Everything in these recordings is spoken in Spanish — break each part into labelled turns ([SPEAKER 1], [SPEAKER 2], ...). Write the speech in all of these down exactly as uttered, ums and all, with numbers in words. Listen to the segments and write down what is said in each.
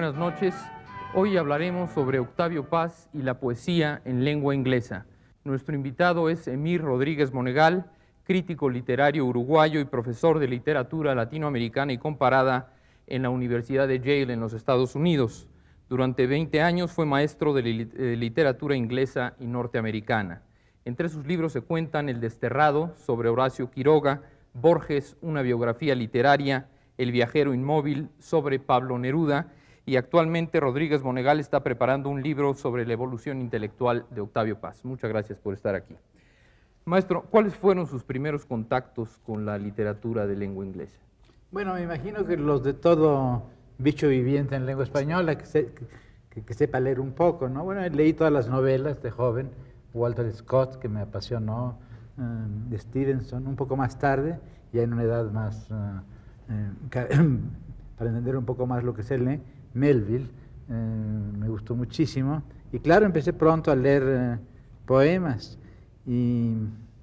[SPEAKER 1] buenas noches. Hoy hablaremos sobre Octavio Paz y la poesía en lengua inglesa. Nuestro invitado es Emir Rodríguez Monegal, crítico literario uruguayo y profesor de literatura latinoamericana y comparada en la Universidad de Yale en los Estados Unidos. Durante veinte años fue maestro de literatura inglesa y norteamericana. Entre sus libros se cuentan El Desterrado, sobre Horacio Quiroga, Borges, una biografía literaria, El viajero inmóvil, sobre Pablo Neruda, y actualmente Rodríguez Monegal está preparando un libro sobre la evolución intelectual de Octavio Paz. Muchas gracias por estar aquí. Maestro, ¿cuáles fueron sus primeros contactos con la literatura de lengua inglesa?
[SPEAKER 2] Bueno, me imagino que los de todo bicho viviente en lengua española, que, se, que, que sepa leer un poco, ¿no? Bueno, leí todas las novelas de joven, Walter Scott, que me apasionó, eh, de Stevenson, un poco más tarde, ya en una edad más, uh, eh, para entender un poco más lo que se lee, Melville, eh, me gustó muchísimo. Y claro, empecé pronto a leer eh, poemas. Y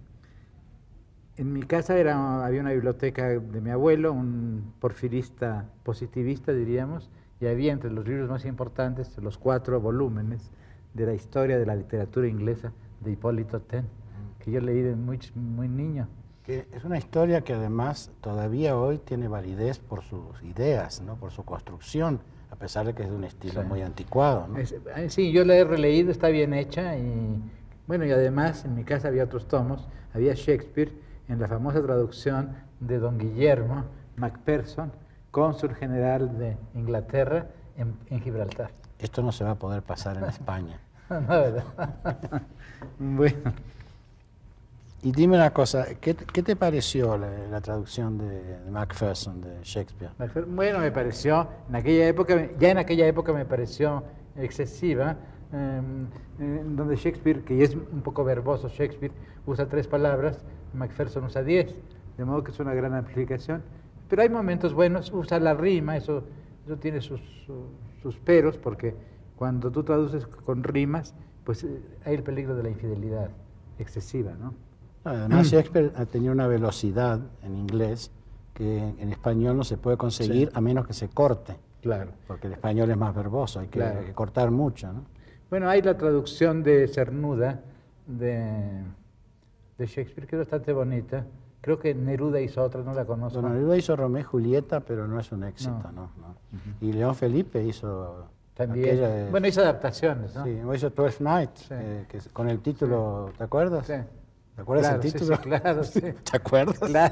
[SPEAKER 2] en mi casa era, había una biblioteca de mi abuelo, un porfirista positivista, diríamos, y había entre los libros más importantes los cuatro volúmenes de la historia de la literatura inglesa de Hipólito Ten, que yo leí de muy, muy niño.
[SPEAKER 3] Que es una historia que además todavía hoy tiene validez por sus ideas, ¿no? Por su construcción, a pesar de que es de un estilo sí. muy anticuado, ¿no?
[SPEAKER 2] Es, sí, yo la he releído, está bien hecha, y bueno, y además en mi casa había otros tomos, había Shakespeare en la famosa traducción de don Guillermo Macpherson, cónsul general de Inglaterra en, en Gibraltar.
[SPEAKER 3] Esto no se va a poder pasar en España.
[SPEAKER 2] No, ¿verdad? Bueno.
[SPEAKER 3] Y dime una cosa, ¿qué, qué te pareció la, la traducción de, de Macpherson, de Shakespeare?
[SPEAKER 2] Bueno, me pareció, en aquella época, ya en aquella época me pareció excesiva, eh, donde Shakespeare, que es un poco verboso Shakespeare, usa tres palabras, Macpherson usa diez, de modo que es una gran amplificación. Pero hay momentos buenos, usa la rima, eso, eso tiene sus, sus, sus peros, porque cuando tú traduces con rimas, pues hay el peligro de la infidelidad excesiva, ¿no?
[SPEAKER 3] Además, Shakespeare tenía una velocidad en inglés que en español no se puede conseguir sí. a menos que se corte.
[SPEAKER 2] Claro.
[SPEAKER 3] Porque el español es más verboso, hay que, claro. hay que cortar mucho, ¿no?
[SPEAKER 2] Bueno, hay la traducción de Cernuda de, de Shakespeare, que es bastante bonita. Creo que Neruda hizo otra, no la conozco.
[SPEAKER 3] Bueno, Neruda hizo Romeo y Julieta, pero no es un éxito, ¿no? no, no. Uh-huh. Y León Felipe hizo...
[SPEAKER 2] También. De, bueno, hizo adaptaciones, ¿no?
[SPEAKER 3] Sí, hizo Twelfth Night, sí. eh, que con el título, ¿te acuerdas?
[SPEAKER 2] Sí.
[SPEAKER 3] ¿Te acuerdas
[SPEAKER 2] claro,
[SPEAKER 3] el título?
[SPEAKER 2] Sí, sí, claro, sí.
[SPEAKER 3] ¿Te acuerdas?
[SPEAKER 2] Claro.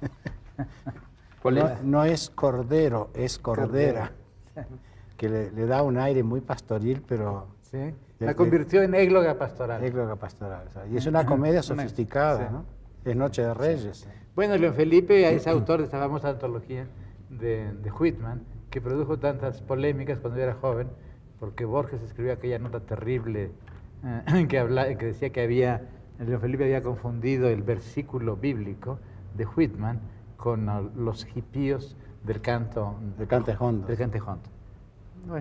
[SPEAKER 3] No, no es cordero, es cordera, cordera. que le, le da un aire muy pastoril, pero...
[SPEAKER 2] Sí, la convirtió en égloga pastoral.
[SPEAKER 3] Égloga pastoral, o sea, y es una comedia sofisticada, sí. ¿no? Es Noche de Reyes. Sí, sí.
[SPEAKER 2] Bueno, León Felipe es autor de esta famosa antología de, de Whitman, que produjo tantas polémicas cuando era joven, porque Borges escribió aquella nota terrible eh, que, habla, que decía que había... León Felipe había confundido el versículo bíblico de Whitman con uh, los hipíos del canto
[SPEAKER 3] del Cantejondo.
[SPEAKER 2] Del Cantejondo. Bueno.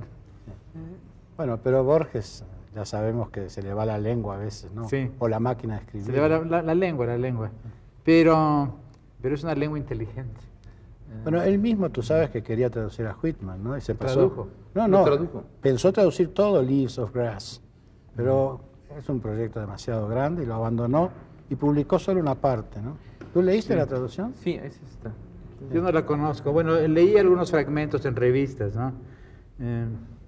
[SPEAKER 3] bueno, pero Borges, ya sabemos que se le va la lengua a veces, ¿no?
[SPEAKER 2] Sí.
[SPEAKER 3] O la máquina de escribir.
[SPEAKER 2] Se le va la, la, la lengua, la lengua. Pero, pero es una lengua inteligente.
[SPEAKER 3] Bueno, él mismo, tú sabes que quería traducir a Whitman, ¿no? Y se pasó.
[SPEAKER 2] ¿Tradujo?
[SPEAKER 3] No, no.
[SPEAKER 1] Tradujo?
[SPEAKER 3] Pensó traducir todo Leaves of Grass, pero mm. es un proyecto demasiado grande y lo abandonó y publicó solo una parte, ¿no? ¿Tú leíste sí. la traducción?
[SPEAKER 1] Sí, es esta.
[SPEAKER 2] Yo no la conozco. Bueno, leí algunos fragmentos en revistas, ¿no? Eh,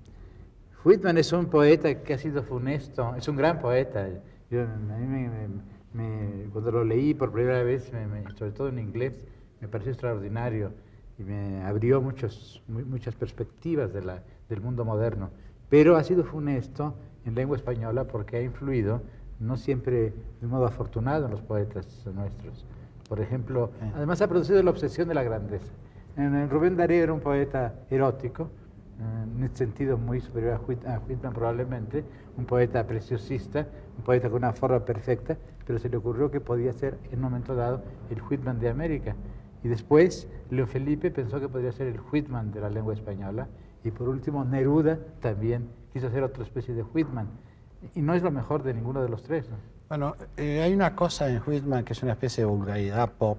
[SPEAKER 2] Whitman es un poeta que ha sido funesto, es un gran poeta. Yo, a mí me, me, me, cuando lo leí por primera vez, me, me, sobre todo en inglés, me pareció extraordinario y me abrió muchos, muchas perspectivas de la, del mundo moderno. Pero ha sido funesto en lengua española porque ha influido, no siempre de modo afortunado, en los poetas nuestros. Por ejemplo, además ha producido la obsesión de la grandeza. En Rubén Darío era un poeta erótico, en este sentido muy superior a Whitman, a Whitman probablemente, un poeta preciosista, un poeta con una forma perfecta, pero se le ocurrió que podía ser en un momento dado el Whitman de América. Y después León Felipe pensó que podría ser el Whitman de la lengua española, y por último Neruda también quiso hacer otra especie de Whitman. Y no es lo mejor de ninguno de los tres, ¿no?
[SPEAKER 3] Bueno, eh, hay una cosa en Whitman que es una especie de vulgaridad pop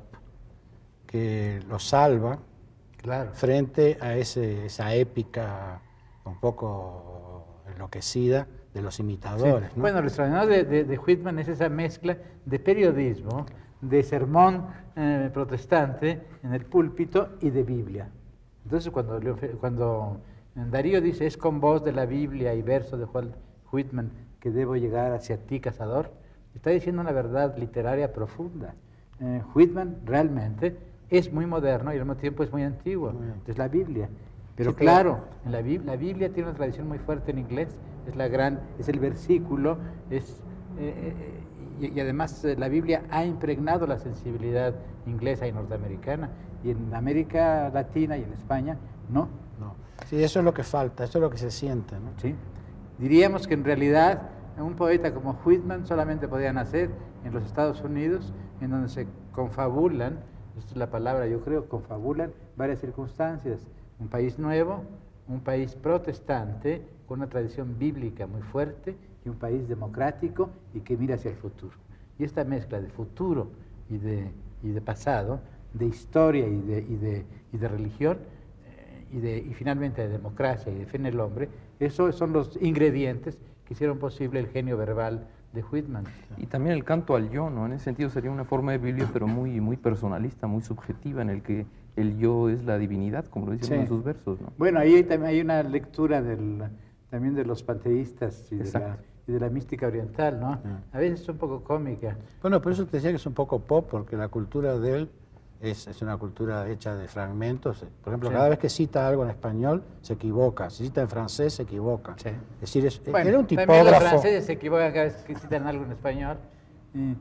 [SPEAKER 3] que lo salva,
[SPEAKER 2] claro,
[SPEAKER 3] frente a ese, esa épica un poco enloquecida de los imitadores.
[SPEAKER 2] Sí.
[SPEAKER 3] ¿no?
[SPEAKER 2] Bueno, lo extraordinario de, de, de Whitman es esa mezcla de periodismo, de sermón eh, protestante en el púlpito y de Biblia. Entonces, cuando, cuando Darío dice, es con voz de la Biblia y verso de Walt Whitman que debo llegar hacia ti, cazador, está diciendo una verdad literaria profunda. Eh, Whitman realmente es muy moderno y al mismo tiempo es muy antiguo, muy es la Biblia. Pero sí, claro, claro. En la, Biblia, la Biblia tiene una tradición muy fuerte en inglés, es, la gran, es el versículo, es, eh, y, y además eh, la Biblia ha impregnado la sensibilidad inglesa y norteamericana, y en América Latina y en España no.
[SPEAKER 3] no. Sí, eso es lo que falta, eso es lo que se siente, ¿no?
[SPEAKER 2] Sí. Diríamos que en realidad un poeta como Whitman solamente podía nacer en los Estados Unidos, en donde se confabulan, esta es la palabra yo creo, confabulan varias circunstancias. Un país nuevo, un país protestante, con una tradición bíblica muy fuerte, y un país democrático y que mira hacia el futuro. Y esta mezcla de futuro y de, y de pasado, de historia y de, y de, y de religión, eh, y, de, y finalmente de democracia y de fe en el hombre, esos son los ingredientes que hicieron posible el genio verbal de Whitman.
[SPEAKER 1] Y también el canto al yo, ¿no? En ese sentido sería una forma de Biblia, pero muy, muy personalista, muy subjetiva, en el que el yo es la divinidad, como lo dicen sí. en sus versos, ¿no?
[SPEAKER 2] Bueno, ahí también hay una lectura del, también de los panteístas y de, la, y de la mística oriental, ¿no? A veces es un poco cómica.
[SPEAKER 3] Bueno, por eso te decía que es un poco pop, porque la cultura de él es, es una cultura hecha de fragmentos. Por ejemplo, sí. cada vez que cita algo en español, se equivoca. Si cita en francés, se equivoca. Sí. Es decir, es,
[SPEAKER 2] bueno,
[SPEAKER 3] era un tipógrafo.
[SPEAKER 2] También los franceses se equivocan cada vez que citan algo en español. Y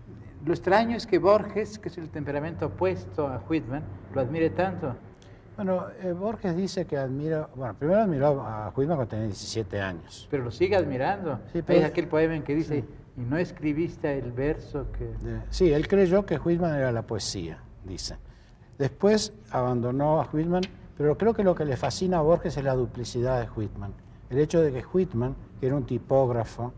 [SPEAKER 2] lo extraño es que Borges, que es el temperamento opuesto a Whitman, lo admire tanto.
[SPEAKER 3] Bueno, eh, Borges dice que admira, bueno, primero admiró a Whitman cuando tenía diecisiete años.
[SPEAKER 2] Pero lo sigue admirando. Sí, pero, es aquel poema en que dice, sí. y no escribiste el verso que...
[SPEAKER 3] De, sí, él creyó que Whitman era la poesía, dice. Después abandonó a Whitman, pero creo que lo que le fascina a Borges es la duplicidad de Whitman. El hecho de que Whitman, que era un tipógrafo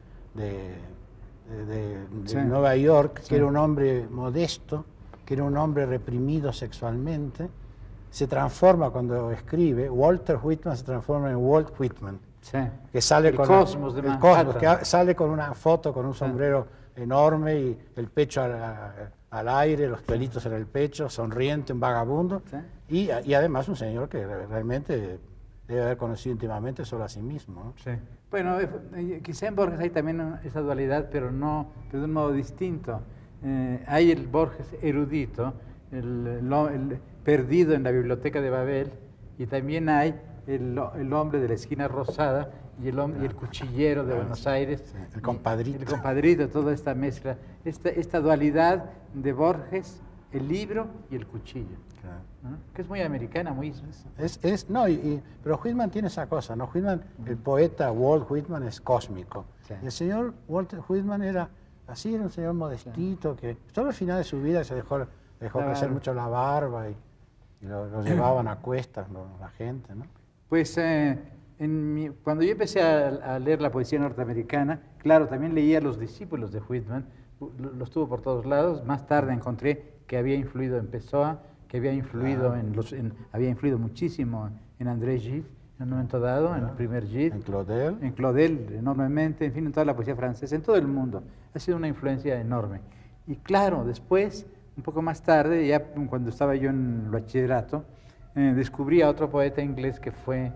[SPEAKER 3] de... de, de, de sí. Nueva York, sí. que era un hombre modesto, que era un hombre reprimido sexualmente, se transforma cuando escribe, Walter Whitman se transforma en Walt Whitman,
[SPEAKER 2] sí.
[SPEAKER 3] que sale
[SPEAKER 2] el
[SPEAKER 3] con
[SPEAKER 2] cosmos
[SPEAKER 3] el,
[SPEAKER 2] de
[SPEAKER 3] el cosmos, que sale con una foto con un sombrero sí. enorme y el pecho al, al aire, los pelitos sí. en el pecho, sonriente, un vagabundo, sí. y, y además un señor que realmente debe haber conocido íntimamente solo a sí mismo, ¿no?
[SPEAKER 2] Sí. Bueno, eh, quizá en Borges hay también esa dualidad, pero no, pero de un modo distinto. Eh, hay el Borges erudito, el, el, el perdido en la biblioteca de Babel, y también hay el, el hombre de la esquina rosada y el, hombre, y el cuchillero de Buenos Aires.
[SPEAKER 3] Sí, el compadrito.
[SPEAKER 2] El compadrito, toda esta mezcla, esta, esta dualidad de Borges, el libro y el cuchillo. Claro. ¿No? Que es muy americana, muy...
[SPEAKER 3] Es, es, no, y, y, pero Whitman tiene esa cosa, ¿no? Whitman, uh-huh. el poeta Walt Whitman es cósmico. Sí. Y el señor Walter Whitman era así, era un señor modestito, sí. que solo al final de su vida se dejó, dejó crecer mucho la barba y, y lo, lo llevaban a cuestas lo, la gente, ¿no?
[SPEAKER 2] Pues eh, en mi, cuando yo empecé a, a leer la poesía norteamericana, claro, también leía a los discípulos de Whitman, los tuvo por todos lados. Más tarde encontré que había influido en Pessoa, que había influido, ah. en los, en, había influido muchísimo en André Gide, en un momento dado, ah. en el primer Gide.
[SPEAKER 3] En Claudel.
[SPEAKER 2] En Claudel, enormemente, en fin, en toda la poesía francesa, en todo el mundo. Ha sido una influencia enorme. Y claro, después, un poco más tarde, ya cuando estaba yo en el bachillerato, eh, descubrí a otro poeta inglés que fue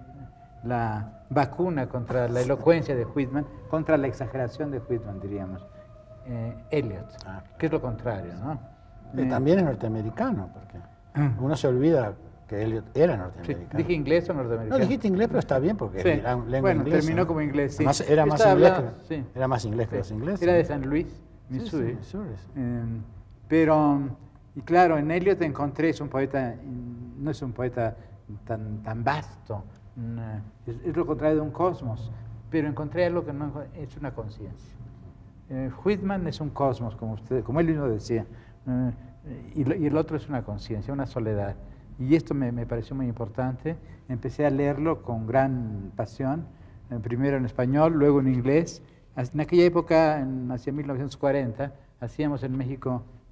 [SPEAKER 2] la vacuna contra la elocuencia de Whitman, contra la exageración de Whitman, diríamos, eh, Eliot, ah. que es lo contrario, ¿no?
[SPEAKER 3] Eh, también es norteamericano, porque uno se olvida que Eliot era norteamericano.
[SPEAKER 2] Sí, ¿dije inglés o norteamericano?
[SPEAKER 3] No, dijiste inglés, pero está bien, porque
[SPEAKER 2] sí.
[SPEAKER 3] era lengua
[SPEAKER 2] bueno,
[SPEAKER 3] inglesa.
[SPEAKER 2] terminó como inglés, sí.
[SPEAKER 3] Además, era, más inglés
[SPEAKER 2] hablando,
[SPEAKER 3] que, sí. era más inglés que
[SPEAKER 2] sí.
[SPEAKER 3] los ingleses.
[SPEAKER 2] Era de San Luis, Missouri.
[SPEAKER 3] Sí, sí, Missouri sí.
[SPEAKER 2] Eh, pero, y claro, en Eliot encontré, es un poeta, no es un poeta tan, tan vasto, es, es lo contrario de un cosmos, pero encontré algo que no es una conciencia. Eh, Whitman es un cosmos, como, usted, como él mismo decía, eh, y, lo, y el otro es una conciencia, una soledad. Y esto me, me pareció muy importante. Empecé a leerlo con gran pasión, eh, primero en español, luego en inglés. En aquella época, en, hacia mil novecientos cuarenta, hacíamos en México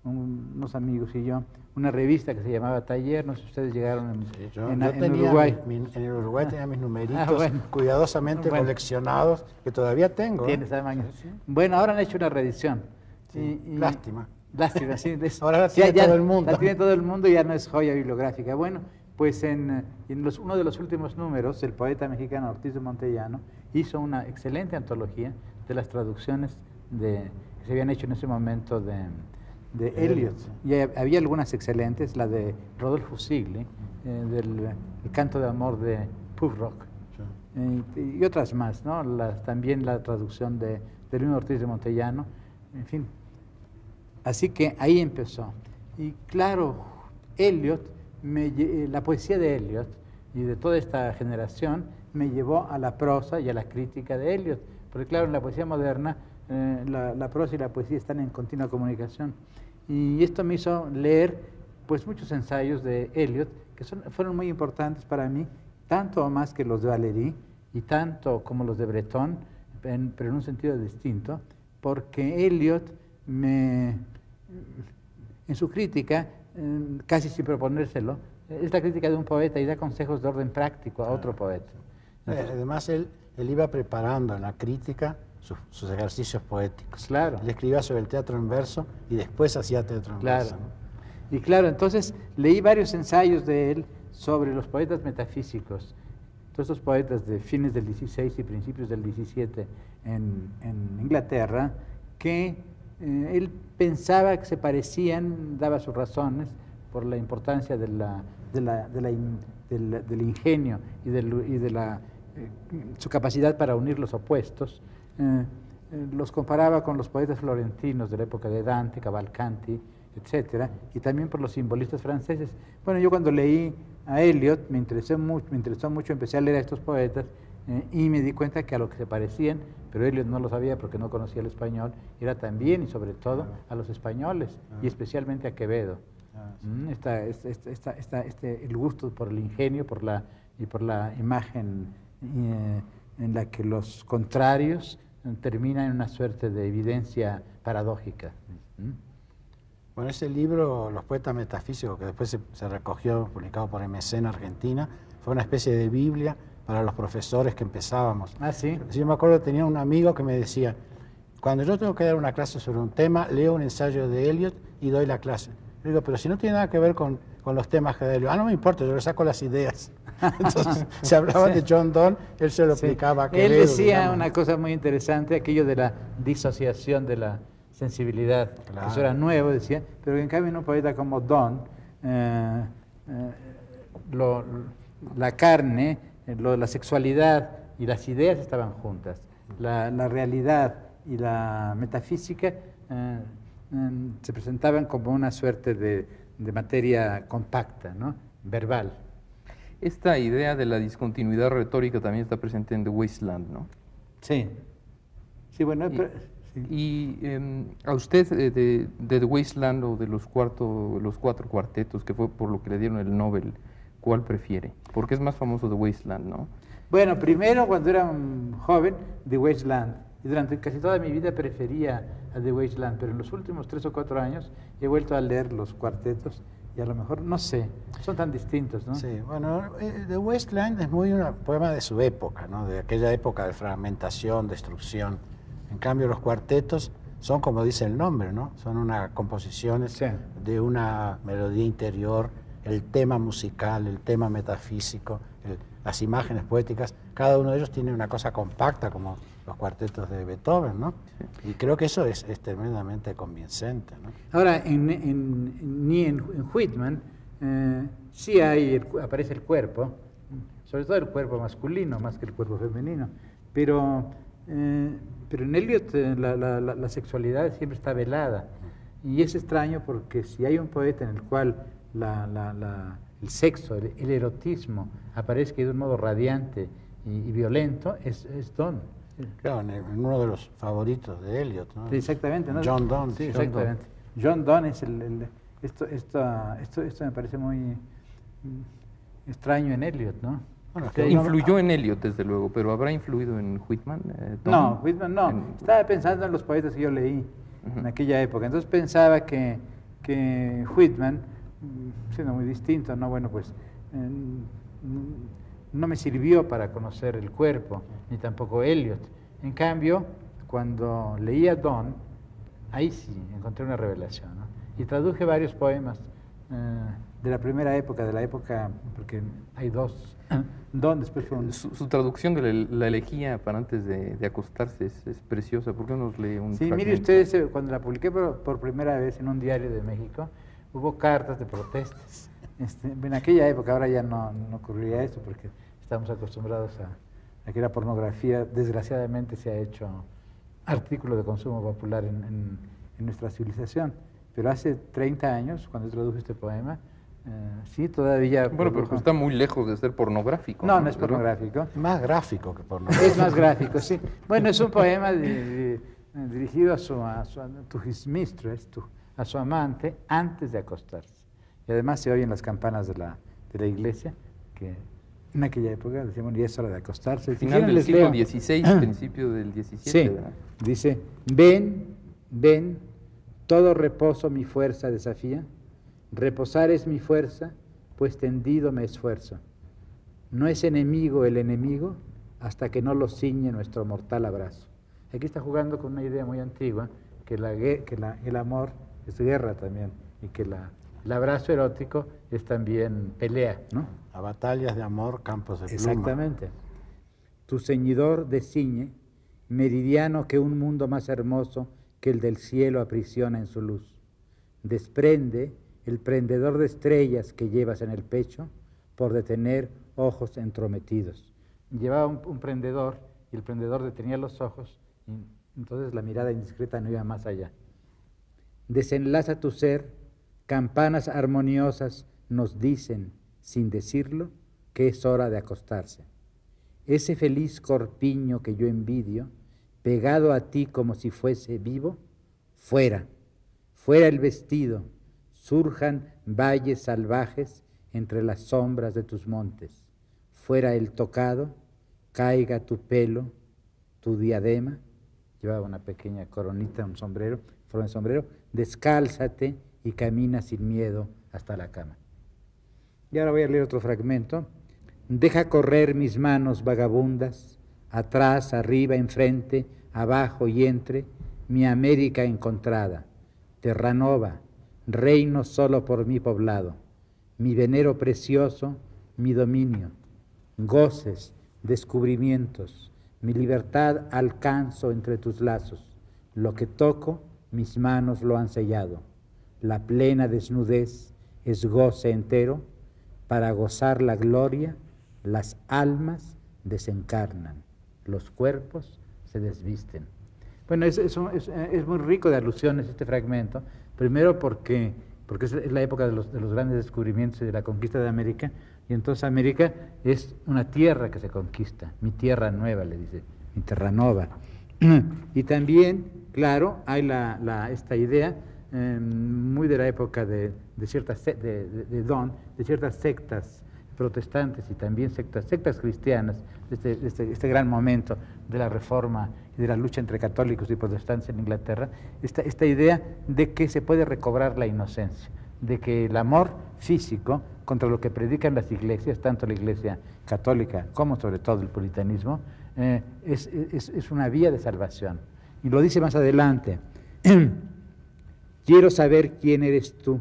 [SPEAKER 2] un, unos amigos y yo, una revista que se llamaba Taller, no sé si ustedes llegaron en,
[SPEAKER 3] Sí, yo,
[SPEAKER 2] en,
[SPEAKER 3] yo
[SPEAKER 2] en
[SPEAKER 3] tenía
[SPEAKER 2] Uruguay.
[SPEAKER 3] mi- mi- en el Uruguay tenía mis numeritos
[SPEAKER 2] Ah, bueno.
[SPEAKER 3] cuidadosamente
[SPEAKER 2] Bueno.
[SPEAKER 3] coleccionados, que todavía tengo. ¿eh?
[SPEAKER 2] Tienes, además.
[SPEAKER 3] Sí, sí.
[SPEAKER 2] Bueno, ahora han hecho una reedición.
[SPEAKER 3] Sí,
[SPEAKER 2] Y- y-
[SPEAKER 3] lástima.
[SPEAKER 2] Lástima, sí. de eso.
[SPEAKER 3] Ahora la
[SPEAKER 2] Sí,
[SPEAKER 3] tiene
[SPEAKER 2] ya-
[SPEAKER 3] todo el mundo.
[SPEAKER 2] La tiene todo el mundo y ya no es joya bibliográfica. Bueno, pues en, eh, en los, uno de los últimos números, el poeta mexicano Ortiz de Montellano hizo una excelente antología de las traducciones de, que se habían hecho en ese momento de, de
[SPEAKER 3] De
[SPEAKER 2] Eliot.
[SPEAKER 3] Eliot, sí.
[SPEAKER 2] Y eh, había algunas excelentes, la de Rodolfo Sigli, eh, del El canto de amor de Pubrock.
[SPEAKER 3] Sí.
[SPEAKER 2] Eh, y otras más, ¿no? Las- también la traducción de, de Luis Ortiz de Montellano, en fin. Así que ahí empezó. Y claro, Eliot, me lle- eh, la poesía de Eliot y de toda esta generación me llevó a la prosa y a la crítica de Eliot. Porque claro, en la poesía moderna eh, la, la prosa y la poesía están en continua comunicación. Y esto me hizo leer pues muchos ensayos de Eliot que son, fueron muy importantes para mí, tanto o más que los de Valéry y tanto como los de Breton, en- pero en un sentido distinto, porque Eliot me, en su crítica, eh, casi sin proponérselo, es la crítica de un poeta y da consejos de orden práctico a otro poeta.
[SPEAKER 3] Eh, Además, él, él iba preparando en la crítica sus, sus ejercicios poéticos.
[SPEAKER 2] Claro.
[SPEAKER 3] Él escribía sobre el teatro en verso y después hacía teatro en
[SPEAKER 2] Claro.
[SPEAKER 3] verso. ¿no?
[SPEAKER 2] Y claro, entonces leí varios ensayos de él sobre los poetas metafísicos, todos estos poetas de fines del dieciséis y principios del diecisiete en, en Inglaterra, que eh, él pensaba que se parecían, daba sus razones por la importancia de la, de la, de la in- del, del ingenio y, del, y de la, eh, su capacidad para unir los opuestos. Eh, eh, los comparaba con los poetas florentinos de la época de Dante, Cavalcanti, etcétera, y también por los simbolistas franceses. Bueno, yo cuando leí a Eliot me interesó mucho, me interesó mucho, empecé a leer a estos poetas eh, y me di cuenta que a lo que se parecían, pero Eliot no lo sabía porque no conocía el español, era también y sobre todo a los españoles y especialmente a Quevedo.
[SPEAKER 3] Ah, sí.
[SPEAKER 2] Mm, esta- esta- esta- esta- esta- este, el gusto por el ingenio por la, y por la imagen eh, en la que los contrarios eh, terminan en una suerte de evidencia paradójica. ¿Mm?
[SPEAKER 3] Bueno, ese libro, Los poetas metafísicos, que después se, se recogió, publicado por M C en Argentina, fue una especie de Biblia para los profesores que empezábamos.
[SPEAKER 2] Ah, sí.
[SPEAKER 3] Sí, yo me acuerdo, tenía un amigo que me decía, cuando yo tengo que dar una clase sobre un tema, leo un ensayo de Eliot y doy la clase. Le digo, pero si no tiene nada que ver con, con los temas que da Eliot. Ah, no me importa, yo le saco las ideas. Entonces, se hablaba
[SPEAKER 2] Sí.
[SPEAKER 3] de John Donne, él se lo
[SPEAKER 2] Sí.
[SPEAKER 3] explicaba a
[SPEAKER 2] Él
[SPEAKER 3] Quevedo,
[SPEAKER 2] decía
[SPEAKER 3] digamos.
[SPEAKER 2] una cosa muy interesante, aquello de la disociación de la sensibilidad.
[SPEAKER 3] Claro.
[SPEAKER 2] Eso era nuevo, decía, pero en cambio en un poeta como Donne, eh, eh, lo- la carne, eh, lo- la sexualidad y las ideas estaban juntas. La, la realidad y la metafísica eh, eh, se presentaban como una suerte de, de materia compacta, ¿no? Verbal.
[SPEAKER 1] Esta idea de la discontinuidad retórica también está presente en The Wasteland, ¿no?
[SPEAKER 2] Sí. Sí, bueno,
[SPEAKER 1] Y-
[SPEAKER 2] pero- sí.
[SPEAKER 1] Y em, a usted eh, de, de The Wasteland o de los, cuarto, los cuatro cuartetos, que fue por lo que le dieron el Nobel, ¿cuál prefiere? Porque es más famoso The Wasteland, ¿no?
[SPEAKER 2] Bueno, primero cuando era un joven, The Wasteland. Y durante casi toda mi vida prefería a The Wasteland, pero en los últimos tres o cuatro años he vuelto a leer los cuartetos y a lo mejor, no sé, son tan distintos, ¿no?
[SPEAKER 3] Sí, bueno, eh, The Wasteland es muy un poema de su época, ¿no? De aquella época de fragmentación, destrucción. En cambio, los cuartetos son, como dice el nombre, ¿no? Son unas composiciones
[SPEAKER 2] Sí.
[SPEAKER 3] de una melodía interior, el tema musical, el tema metafísico, el- las imágenes poéticas. Cada uno de ellos tiene una cosa compacta, como los cuartetos de Beethoven, ¿no? Y creo que eso es, es tremendamente convincente, ¿no?
[SPEAKER 2] Ahora, en, en, en- ni en, en Whitman eh, sí hay, el cu- aparece el cuerpo, sobre todo el cuerpo masculino más que el cuerpo femenino, pero, eh, pero en Eliot eh, la, la- la- la sexualidad siempre está velada. Y es extraño porque si hay un poeta en el cual la- la- la- el sexo, el, el erotismo aparezca de un modo radiante y, y violento, es, es Donne.
[SPEAKER 3] Claro, en, en uno de los favoritos de Eliot, ¿no?
[SPEAKER 2] Sí, exactamente, ¿no?
[SPEAKER 3] John Donne.
[SPEAKER 2] Sí,
[SPEAKER 3] John
[SPEAKER 2] exactamente. John Donne es el... el- esto, esto, esto, esto me parece muy mm, extraño en Eliot, ¿no?
[SPEAKER 3] Bueno, es
[SPEAKER 2] Que
[SPEAKER 3] que
[SPEAKER 2] hay-
[SPEAKER 3] uno-
[SPEAKER 1] Influyó en Eliot, desde luego, pero ¿habrá influido en Whitman? eh, Donne?
[SPEAKER 2] No, Whitman no.
[SPEAKER 1] En-
[SPEAKER 2] Estaba pensando en los poetas que yo leí en aquella época. Entonces pensaba que, que Whitman, siendo muy distinto, no, bueno, pues eh, no me sirvió para conocer el cuerpo, ni tampoco Eliot. En cambio, cuando leía Donne, ahí sí encontré una revelación, ¿no? Y traduje varios poemas eh, de la primera época, de la época, porque hay dos. Donne después fue un...
[SPEAKER 1] su, su traducción de la, la elegía para antes de, de acostarse es, es preciosa. ¿Por qué no nos lee un
[SPEAKER 2] Sí,
[SPEAKER 1] fragmento?
[SPEAKER 2] mire usted, cuando la publiqué por, por primera vez en un diario de México, hubo cartas de protestas. Este, en aquella época, ahora ya no, no ocurría eso, porque estamos acostumbrados a, a que la pornografía, desgraciadamente, se ha hecho artículo de consumo popular en, en, en nuestra civilización. Pero hace treinta años, cuando traduje este poema, eh, sí, todavía...
[SPEAKER 1] Bueno, pero está muy lejos de ser pornográfico.
[SPEAKER 2] No, no, no es pornográfico.
[SPEAKER 3] Más gráfico que pornográfico.
[SPEAKER 2] Es más gráfico, sí. Bueno, es un poema de, de, dirigido a su, a su a to his mistress, to, a su amante, antes de acostarse. Y además se oyen las campanas de la, de la iglesia, que en aquella época decíamos, y es hora de acostarse.
[SPEAKER 1] Final del siglo dieciséis, principio del diecisiete.
[SPEAKER 2] Sí,
[SPEAKER 1] ¿verdad?
[SPEAKER 2] dice, ven, ven, todo reposo mi fuerza desafía, reposar es mi fuerza, pues tendido me esfuerzo. No es enemigo el enemigo hasta que no lo ciñe nuestro mortal abrazo. Aquí está jugando con una idea muy antigua, que, la, que la, el amor es guerra también, y que la, el abrazo erótico es también pelea, ¿no?
[SPEAKER 3] A batallas de amor, campos de pluma.
[SPEAKER 2] Exactamente. Tu ceñidor de ciñe, meridiano que un mundo más hermoso que el del cielo aprisiona en su luz. Desprende el prendedor de estrellas que llevas en el pecho por detener ojos entrometidos. Llevaba un, un prendedor y el prendedor detenía los ojos y entonces la mirada indiscreta no iba más allá. Desenlaza tu ser, campanas armoniosas nos dicen, sin decirlo, que es hora de acostarse. Ese feliz corpiño que yo envidio, pegado a ti como si fuese vivo, fuera, fuera el vestido, surjan valles salvajes entre las sombras de tus montes, fuera el tocado, caiga tu pelo, tu diadema, llevaba una pequeña coronita, un sombrero, forma de sombrero, descálzate y camina sin miedo hasta la cama. Y ahora voy a leer otro fragmento. Deja correr mis manos vagabundas, atrás, arriba, enfrente, abajo y entre, mi América encontrada, Terranova, reino solo por mi poblado, mi venero precioso, mi dominio, goces, descubrimientos, mi libertad alcanzo entre tus lazos, lo que toco, mis manos lo han sellado, la plena desnudez es goce entero, para gozar la gloria, las almas desencarnan, los cuerpos se desvisten. Bueno, es, es, es, es muy rico de alusiones este fragmento, primero porque, porque es la época de los, de los grandes descubrimientos y de la conquista de América, y entonces América es una tierra que se conquista, mi tierra nueva, le dice, mi Terranova. Y también, claro, hay la, la, esta idea eh, muy de la época de, de ciertas de, de, de Donne, de ciertas sectas protestantes y también sectas, sectas cristianas, de este, de este, este gran momento de la reforma y de la lucha entre católicos y protestantes en Inglaterra, esta, esta idea de que se puede recobrar la inocencia, de que el amor físico, contra lo que predican las iglesias, tanto la iglesia católica como sobre todo el puritanismo, eh, es, es, es una vía de salvación. Y lo dice más adelante, quiero saber quién eres tú.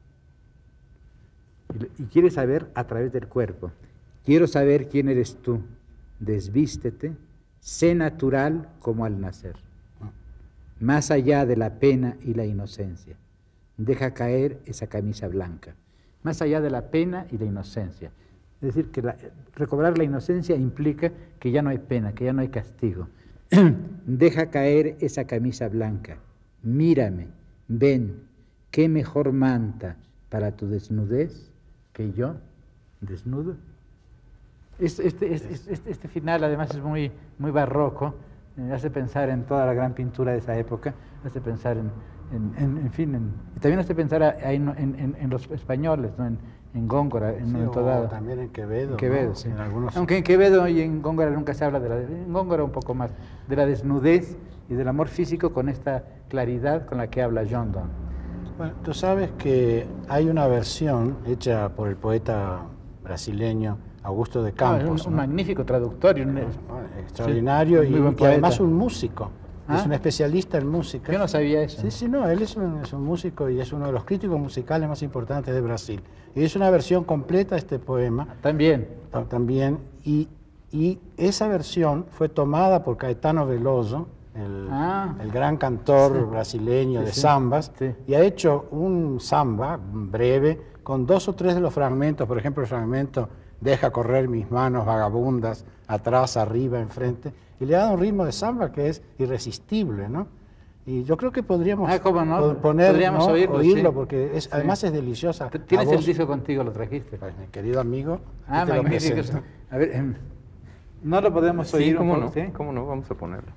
[SPEAKER 2] Y quiere saber a través del cuerpo. Quiero saber quién eres tú. Desvístete, sé natural como al nacer. Más allá de la pena y la inocencia. Deja caer esa camisa blanca. Más allá de la pena y la inocencia. Es decir, que la, recobrar la inocencia implica que ya no hay pena, que ya no hay castigo. Deja caer esa camisa blanca. Mírame, ven, qué mejor manta para tu desnudez que yo, desnudo. Este, este, este, este, este final además es muy, muy barroco, eh, hace pensar en toda la gran pintura de esa época, hace pensar en, en, en, en fin, en, y también hace pensar ahí en, en, en los españoles, ¿no? en, en Góngora, en
[SPEAKER 3] sí,
[SPEAKER 2] un momento dado.
[SPEAKER 3] También en Quevedo.
[SPEAKER 2] En Quevedo,
[SPEAKER 3] ¿no?
[SPEAKER 2] sí.
[SPEAKER 3] En algunos...
[SPEAKER 2] Aunque en Quevedo y en Góngora nunca se habla de la, en Góngora un poco más, de la desnudez y del amor físico con esta claridad con la que habla John Donne.
[SPEAKER 3] Bueno, tú sabes que hay una versión hecha por el poeta brasileño Augusto de Campos.
[SPEAKER 2] Ah, es un, un
[SPEAKER 3] ¿no?
[SPEAKER 2] magnífico traductor. Y un,
[SPEAKER 3] Bueno, extraordinario,
[SPEAKER 2] sí,
[SPEAKER 3] y,
[SPEAKER 2] muy buen
[SPEAKER 3] y además
[SPEAKER 2] poeta.
[SPEAKER 3] un músico.
[SPEAKER 2] ¿Ah?
[SPEAKER 3] Es un especialista en música.
[SPEAKER 2] Yo no sabía eso.
[SPEAKER 3] Sí, sí, no, él es un, es un músico y es uno de los críticos musicales más importantes de Brasil. Y es una versión completa de este poema.
[SPEAKER 2] También.
[SPEAKER 3] ta- También. Y, y esa versión fue tomada por Caetano Veloso, el,
[SPEAKER 2] Ah.
[SPEAKER 3] el gran cantor
[SPEAKER 2] Sí.
[SPEAKER 3] brasileño
[SPEAKER 2] Sí,
[SPEAKER 3] de
[SPEAKER 2] sí.
[SPEAKER 3] zambas,
[SPEAKER 2] Sí.
[SPEAKER 3] y ha hecho un samba breve con dos o tres de los fragmentos. Por ejemplo, el fragmento "Deja correr mis manos vagabundas, atrás, arriba, enfrente", y le ha dado un ritmo de samba que es irresistible, ¿no? Y yo creo que podríamos
[SPEAKER 2] Ah, ¿cómo no?
[SPEAKER 3] po- poner,
[SPEAKER 2] Podríamos
[SPEAKER 3] ¿no?
[SPEAKER 2] oírlo,
[SPEAKER 3] oírlo,
[SPEAKER 2] sí.
[SPEAKER 3] porque es,
[SPEAKER 2] Sí.
[SPEAKER 3] además es deliciosa.
[SPEAKER 2] ¿Tienes
[SPEAKER 3] La
[SPEAKER 2] el
[SPEAKER 3] voz-
[SPEAKER 2] disco contigo? ¿Lo trajiste?
[SPEAKER 3] Pues, mi querido amigo,
[SPEAKER 2] Ah,
[SPEAKER 3] aquí te lo
[SPEAKER 2] magnífico.
[SPEAKER 3] presento.
[SPEAKER 2] A ver, em, no lo podemos
[SPEAKER 1] Sí,
[SPEAKER 2] oír un
[SPEAKER 1] cómo
[SPEAKER 2] poco,
[SPEAKER 1] no,
[SPEAKER 2] ¿sí?
[SPEAKER 1] cómo no, vamos a ponerlo.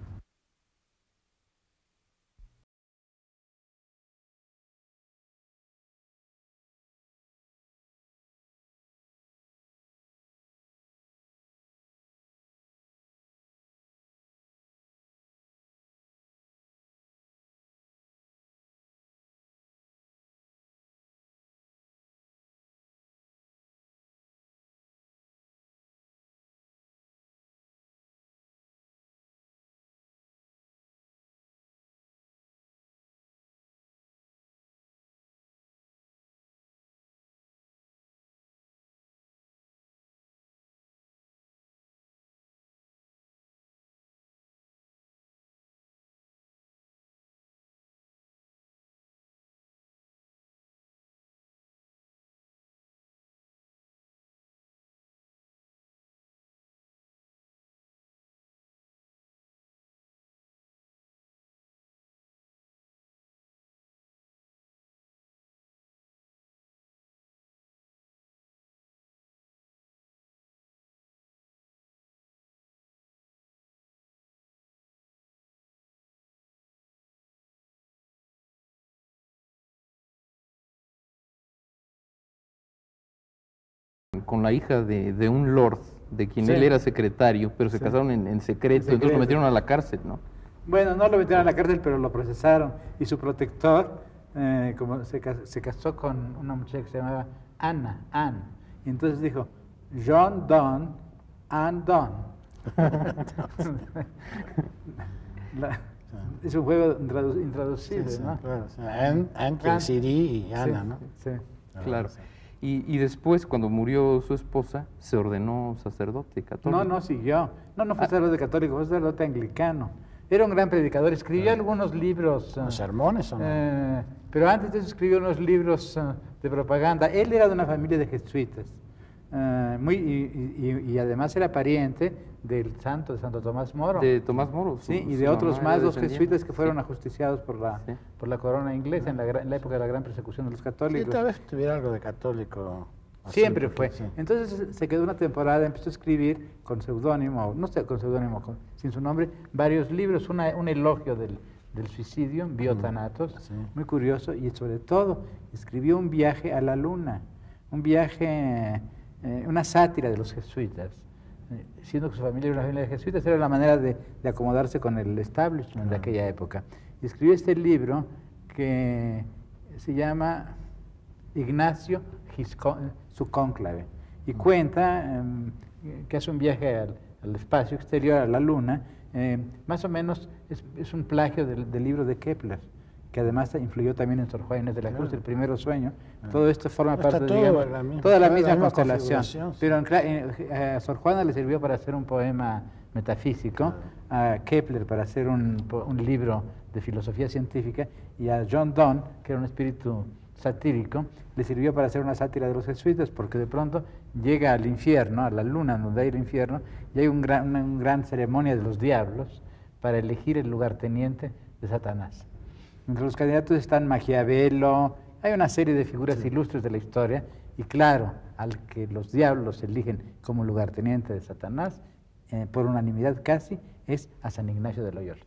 [SPEAKER 1] Con la hija de, de un lord, de quien
[SPEAKER 2] Sí.
[SPEAKER 1] él era secretario, pero se
[SPEAKER 2] Sí.
[SPEAKER 1] casaron en, en secreto,
[SPEAKER 2] En
[SPEAKER 1] entonces
[SPEAKER 2] secreto.
[SPEAKER 1] lo metieron a la cárcel, ¿no?
[SPEAKER 2] Bueno, no lo metieron a la cárcel, pero lo procesaron. Y su protector, eh, como se, cas- se casó con una muchacha que se llamaba Anna, Ann. Y entonces dijo, John Donne, Ann Donne. La- es un juego intradu-
[SPEAKER 3] Sí,
[SPEAKER 2] intraducible,
[SPEAKER 3] sí,
[SPEAKER 2] ¿no?
[SPEAKER 3] claro, sí. Ann, Ann, que
[SPEAKER 2] Ann.
[SPEAKER 3] es Siri y Ana,
[SPEAKER 2] Sí,
[SPEAKER 3] ¿no?
[SPEAKER 2] sí.
[SPEAKER 1] Claro.
[SPEAKER 3] sí.
[SPEAKER 1] Y, y después, cuando murió su esposa, se ordenó sacerdote católico.
[SPEAKER 2] No, no siguió. No, no fue
[SPEAKER 1] Ah.
[SPEAKER 2] sacerdote católico, fue sacerdote anglicano. Era un gran predicador, escribió algunos libros.
[SPEAKER 3] ¿Los
[SPEAKER 2] eh,
[SPEAKER 3] sermones o no?
[SPEAKER 2] eh, pero antes de eso escribió unos libros eh, de propaganda. Él era de una familia de jesuitas. eh, muy, y, y- y además era pariente del santo, de Santo Tomás Moro.
[SPEAKER 1] De Tomás Moro. su-
[SPEAKER 2] Sí, y
[SPEAKER 1] su
[SPEAKER 2] de otros
[SPEAKER 1] mamá
[SPEAKER 2] más,
[SPEAKER 1] era
[SPEAKER 2] dos
[SPEAKER 1] descendiente.
[SPEAKER 2] jesuitas que fueron
[SPEAKER 1] Sí.
[SPEAKER 2] ajusticiados por la,
[SPEAKER 1] Sí.
[SPEAKER 2] por la corona inglesa en la, gra- en la época de la gran persecución de los
[SPEAKER 3] Sí,
[SPEAKER 2] católicos.
[SPEAKER 3] tal vez tuviera algo de católico. así,
[SPEAKER 2] Siempre
[SPEAKER 3] porque
[SPEAKER 2] fue.
[SPEAKER 3] sí.
[SPEAKER 2] Entonces se quedó una temporada, empezó a escribir con seudónimo, no sé, con seudónimo, con- sin su nombre, varios libros, una- un elogio del, del suicidio, Biotanatos,
[SPEAKER 3] sí.
[SPEAKER 2] muy curioso, y sobre todo escribió un viaje a la luna, un viaje, eh, una sátira de los jesuitas. Eh, Siendo que su familia era una familia de jesuitas, era la manera de, de acomodarse con el establishment de aquella época. Y escribió este libro que se llama Ignacio, his con- su cónclave, y cuenta em, que hace un viaje al, al espacio exterior, a la luna, em, más o menos es, es un plagio del, del libro de Kepler, que además influyó también en Sor Juana Inés de la Cruz, el primero sueño. Todo esto forma
[SPEAKER 3] Está
[SPEAKER 2] parte,
[SPEAKER 3] todo
[SPEAKER 2] digamos,
[SPEAKER 3] la misma-
[SPEAKER 2] toda la
[SPEAKER 3] toda la
[SPEAKER 2] misma
[SPEAKER 3] misma
[SPEAKER 2] constelación.
[SPEAKER 3] configuración, sí.
[SPEAKER 2] Pero en cla- en- a Sor Juana le sirvió para hacer un poema metafísico, a Kepler para hacer un, po- un libro de filosofía científica, y a John Donne, que era un espíritu satírico, le sirvió para hacer una sátira de los jesuitas, porque de pronto llega al infierno, a la luna donde hay el infierno, y hay un gran, una un gran ceremonia de los diablos para elegir el lugarteniente de Satanás. Entre los candidatos están Maquiavelo, hay una serie de figuras ilustres de la historia, y claro, al que los diablos eligen como lugarteniente de Satanás, eh, por unanimidad casi, es a San Ignacio de Loyola.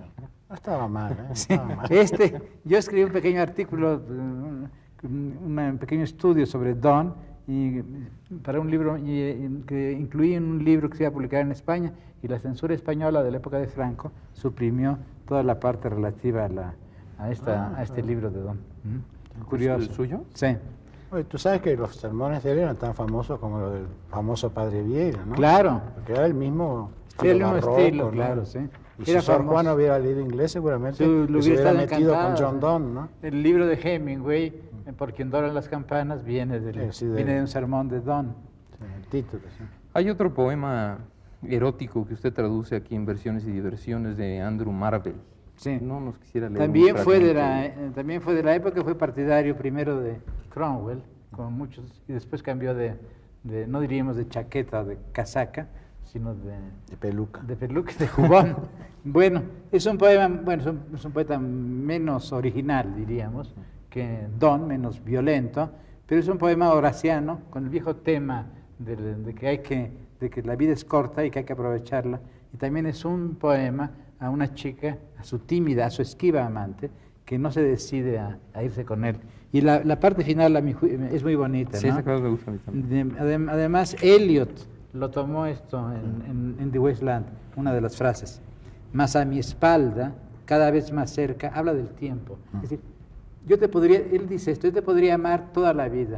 [SPEAKER 3] No estaba mal, ¿eh? No
[SPEAKER 2] Sí,
[SPEAKER 3] estaba mal.
[SPEAKER 2] este, yo escribí un pequeño artículo, un, un- un pequeño estudio sobre Donne, y, para un libro y, y que incluí en un libro que se iba a publicar en España, y la censura española de la época de Franco suprimió toda la parte relativa a, la, a, esta,
[SPEAKER 3] Ah,
[SPEAKER 2] a este
[SPEAKER 3] claro.
[SPEAKER 2] libro de Donne. Mm. Curioso.
[SPEAKER 1] ¿El suyo?
[SPEAKER 2] Sí.
[SPEAKER 3] Oye, tú sabes que los sermones de él eran tan famosos como los del famoso Padre Vieira, ¿no?
[SPEAKER 2] Claro.
[SPEAKER 3] Porque era el mismo
[SPEAKER 2] Sí, el mismo
[SPEAKER 3] barroco,
[SPEAKER 2] estilo,
[SPEAKER 3] ¿no?
[SPEAKER 2] claro, sí.
[SPEAKER 3] Y
[SPEAKER 2] Era
[SPEAKER 3] si Sor
[SPEAKER 2] famoso.
[SPEAKER 3] Juana hubiera leído inglés, seguramente
[SPEAKER 2] Sí, lo
[SPEAKER 3] se
[SPEAKER 2] hubiera
[SPEAKER 3] hubiera
[SPEAKER 2] estado
[SPEAKER 3] metido con
[SPEAKER 2] encantado,
[SPEAKER 3] John
[SPEAKER 2] sí.
[SPEAKER 3] Donne, ¿no?
[SPEAKER 2] El libro de Hemingway, eh, Por quien doran las campanas, viene, del,
[SPEAKER 3] Sí, sí, de-
[SPEAKER 2] viene de un sermón de Donne.
[SPEAKER 3] Sí, el título, sí.
[SPEAKER 1] Hay otro poema erótico que usted traduce aquí en Versiones y Diversiones de Andrew Marvell.
[SPEAKER 2] Sí.
[SPEAKER 1] No nos quisiera leer
[SPEAKER 2] También
[SPEAKER 1] un
[SPEAKER 2] fue, de
[SPEAKER 1] fragmento.
[SPEAKER 2] la, eh, también fue de la época, fue partidario primero de Cromwell, con muchos, y después cambió de, de no diríamos de chaqueta o de casaca, sino de,
[SPEAKER 3] De peluca.
[SPEAKER 2] de peluca, de jubón. Bueno, es un poema, bueno, es un, es un poeta menos original, diríamos, que Donne, menos violento, pero es un poema horaciano con el viejo tema de, de que hay que, de que la vida es corta y que hay que aprovecharla. Y también es un poema a una chica, a su tímida, a su esquiva amante, que no se decide a, a irse con él. Y la, la parte final a mi ju- es muy bonita,
[SPEAKER 1] Sí,
[SPEAKER 2] ¿no?
[SPEAKER 1] esa cosa me gusta a mí también.
[SPEAKER 2] De- adem- además, Eliot lo tomó esto en, en- en The Wasteland, una de las frases. Más a mi espalda, cada vez más cerca, habla del tiempo. Es decir, yo te podría, él dice esto, yo te podría amar toda la vida.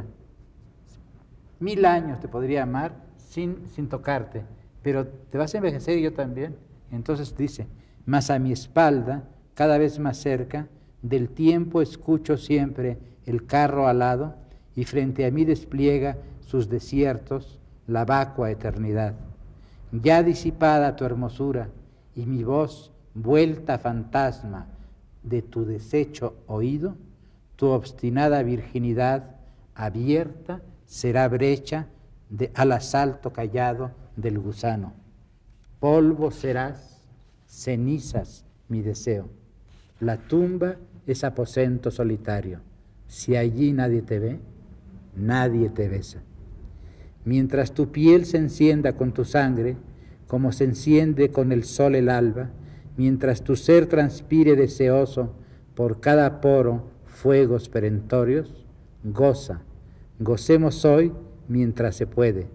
[SPEAKER 2] Mil años te podría amar sin, sin tocarte, pero te vas a envejecer y yo también. Entonces dice, más a mi espalda, cada vez más cerca, del tiempo escucho siempre el carro alado y frente a mí despliega sus desiertos la vacua eternidad. Ya disipada tu hermosura y mi voz vuelta fantasma de tu deshecho oído, tu obstinada virginidad abierta será brecha de, al asalto callado del gusano. Polvo serás, cenizas mi deseo. La tumba es aposento solitario. Si allí nadie te ve, nadie te besa. Mientras tu piel se encienda con tu sangre, como se enciende con el sol el alba, mientras tu ser transpire deseoso por cada poro fuegos perentorios, goza, gocemos hoy mientras se puede.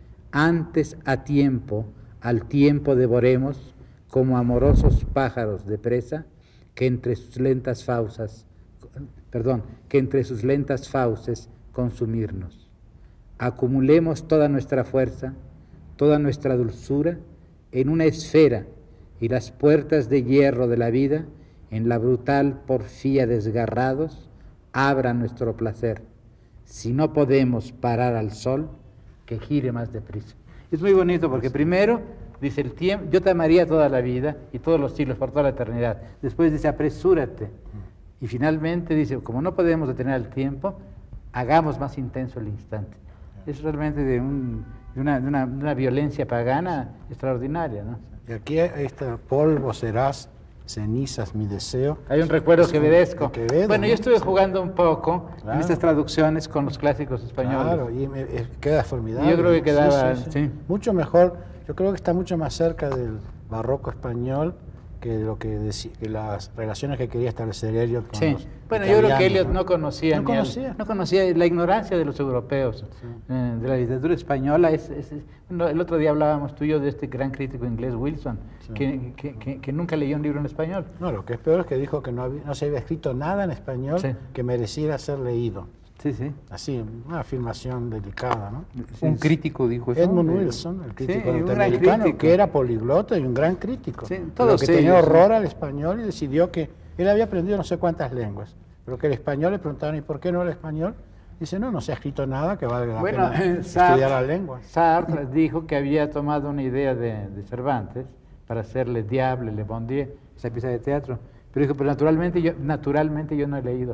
[SPEAKER 2] Antes a tiempo, al tiempo devoremos, como amorosos pájaros de presa, que entre sus lentas fauces, perdón, que entre sus lentas fauces consumirnos. Acumulemos toda nuestra fuerza, toda nuestra dulzura en una esfera y las puertas de hierro de la vida, en la brutal porfía desgarrados, abran nuestro placer. Si no podemos parar al sol, que gire más deprisa. Es muy bonito porque primero dice el tiempo, yo te amaría toda la vida y todos los siglos, por toda la eternidad. Después dice apresúrate. Y finalmente dice, como no podemos detener el tiempo, hagamos más intenso el instante. Es realmente de, un, de, una, de, una, de una violencia pagana extraordinaria, ¿no?
[SPEAKER 3] Y aquí este polvo serás, cenizas mi deseo.
[SPEAKER 2] Hay un recuerdo
[SPEAKER 3] Es
[SPEAKER 2] quevedesco.
[SPEAKER 3] de Quevedo,
[SPEAKER 2] bueno,
[SPEAKER 3] ¿no?
[SPEAKER 2] yo estuve
[SPEAKER 3] Sí.
[SPEAKER 2] jugando un poco
[SPEAKER 3] Claro.
[SPEAKER 2] en estas traducciones con los clásicos españoles.
[SPEAKER 3] Claro, y me- eh, queda formidable.
[SPEAKER 2] Y yo creo que
[SPEAKER 3] Sí,
[SPEAKER 2] quedaba,
[SPEAKER 3] sí, sí.
[SPEAKER 2] sí.
[SPEAKER 3] Mucho mejor, yo creo que está mucho más cerca del barroco español que lo que, deci- que las relaciones que quería establecer Eliot con
[SPEAKER 2] Sí.
[SPEAKER 3] los
[SPEAKER 2] Bueno, yo creo que
[SPEAKER 3] italianos,
[SPEAKER 2] Eliot no conocía,
[SPEAKER 3] No
[SPEAKER 2] ni al-
[SPEAKER 3] conocía.
[SPEAKER 2] no conocía la ignorancia de los europeos, eh, de la literatura española. Es, es- es- no, el otro día hablábamos tú y yo de este gran crítico inglés, Wilson,
[SPEAKER 3] Sí.
[SPEAKER 2] que, que- que- que nunca leyó un libro en español.
[SPEAKER 3] No, lo que es peor es que dijo que no, había- no se había escrito nada en español
[SPEAKER 2] Sí.
[SPEAKER 3] que mereciera ser leído.
[SPEAKER 2] Sí, sí.
[SPEAKER 3] Así, una afirmación delicada, ¿no?
[SPEAKER 1] Un crítico dijo eso.
[SPEAKER 3] Edmund
[SPEAKER 1] de-
[SPEAKER 3] Wilson, el crítico
[SPEAKER 2] Sí, un gran
[SPEAKER 3] norteamericano,
[SPEAKER 2] crítico.
[SPEAKER 3] que era poliglota y un gran crítico,
[SPEAKER 2] Sí,
[SPEAKER 3] pero
[SPEAKER 2] todos
[SPEAKER 3] que tenía
[SPEAKER 2] ellos,
[SPEAKER 3] horror
[SPEAKER 2] sí.
[SPEAKER 3] al español y decidió que él había aprendido no sé cuántas lenguas, pero que el español le preguntaron, ¿y por qué no el español? Dice, no, no se ha escrito nada que valga la
[SPEAKER 2] Bueno,
[SPEAKER 3] pena
[SPEAKER 2] Sartre-
[SPEAKER 3] estudiar la lengua.
[SPEAKER 2] Sartre dijo que había tomado una idea de, de Cervantes para hacerle Diable, Le Bon Dieu, esa pieza de teatro. Pero dijo, pero naturalmente yo, naturalmente yo no he leído.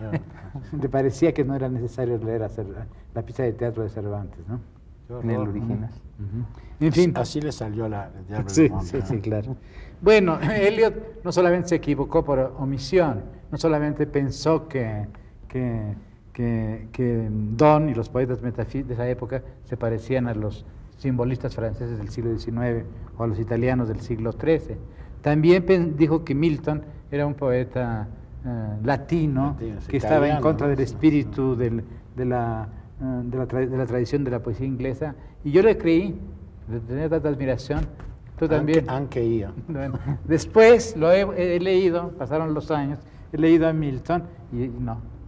[SPEAKER 2] Le parecía que no era necesario leer hacer la pieza de teatro de Cervantes, ¿no?
[SPEAKER 3] Qué
[SPEAKER 1] En el
[SPEAKER 3] horror.
[SPEAKER 1] original.
[SPEAKER 2] En fin.
[SPEAKER 3] Así le salió la el diablo
[SPEAKER 2] Sí,
[SPEAKER 3] del monte,
[SPEAKER 2] sí,
[SPEAKER 3] ¿no?
[SPEAKER 2] sí, claro. Bueno, Eliot no solamente se equivocó por omisión, no solamente pensó que, que, que, que Donne y los poetas metafísicos de esa época se parecían a los simbolistas franceses del siglo diecinueve o a los italianos del siglo trece. También pen- dijo que Milton era un poeta eh, latino,
[SPEAKER 3] Latino, sí,
[SPEAKER 2] que estaba en
[SPEAKER 3] italiano,
[SPEAKER 2] contra
[SPEAKER 3] ¿no?
[SPEAKER 2] del espíritu del- de, la, eh, de, la tra- de la tradición de la poesía inglesa, y yo le creí, le tenía tanta admiración. Tú también.
[SPEAKER 3] Anche, anche io.
[SPEAKER 2] Bueno, después lo he, he leído, pasaron los años, he leído a Milton y no,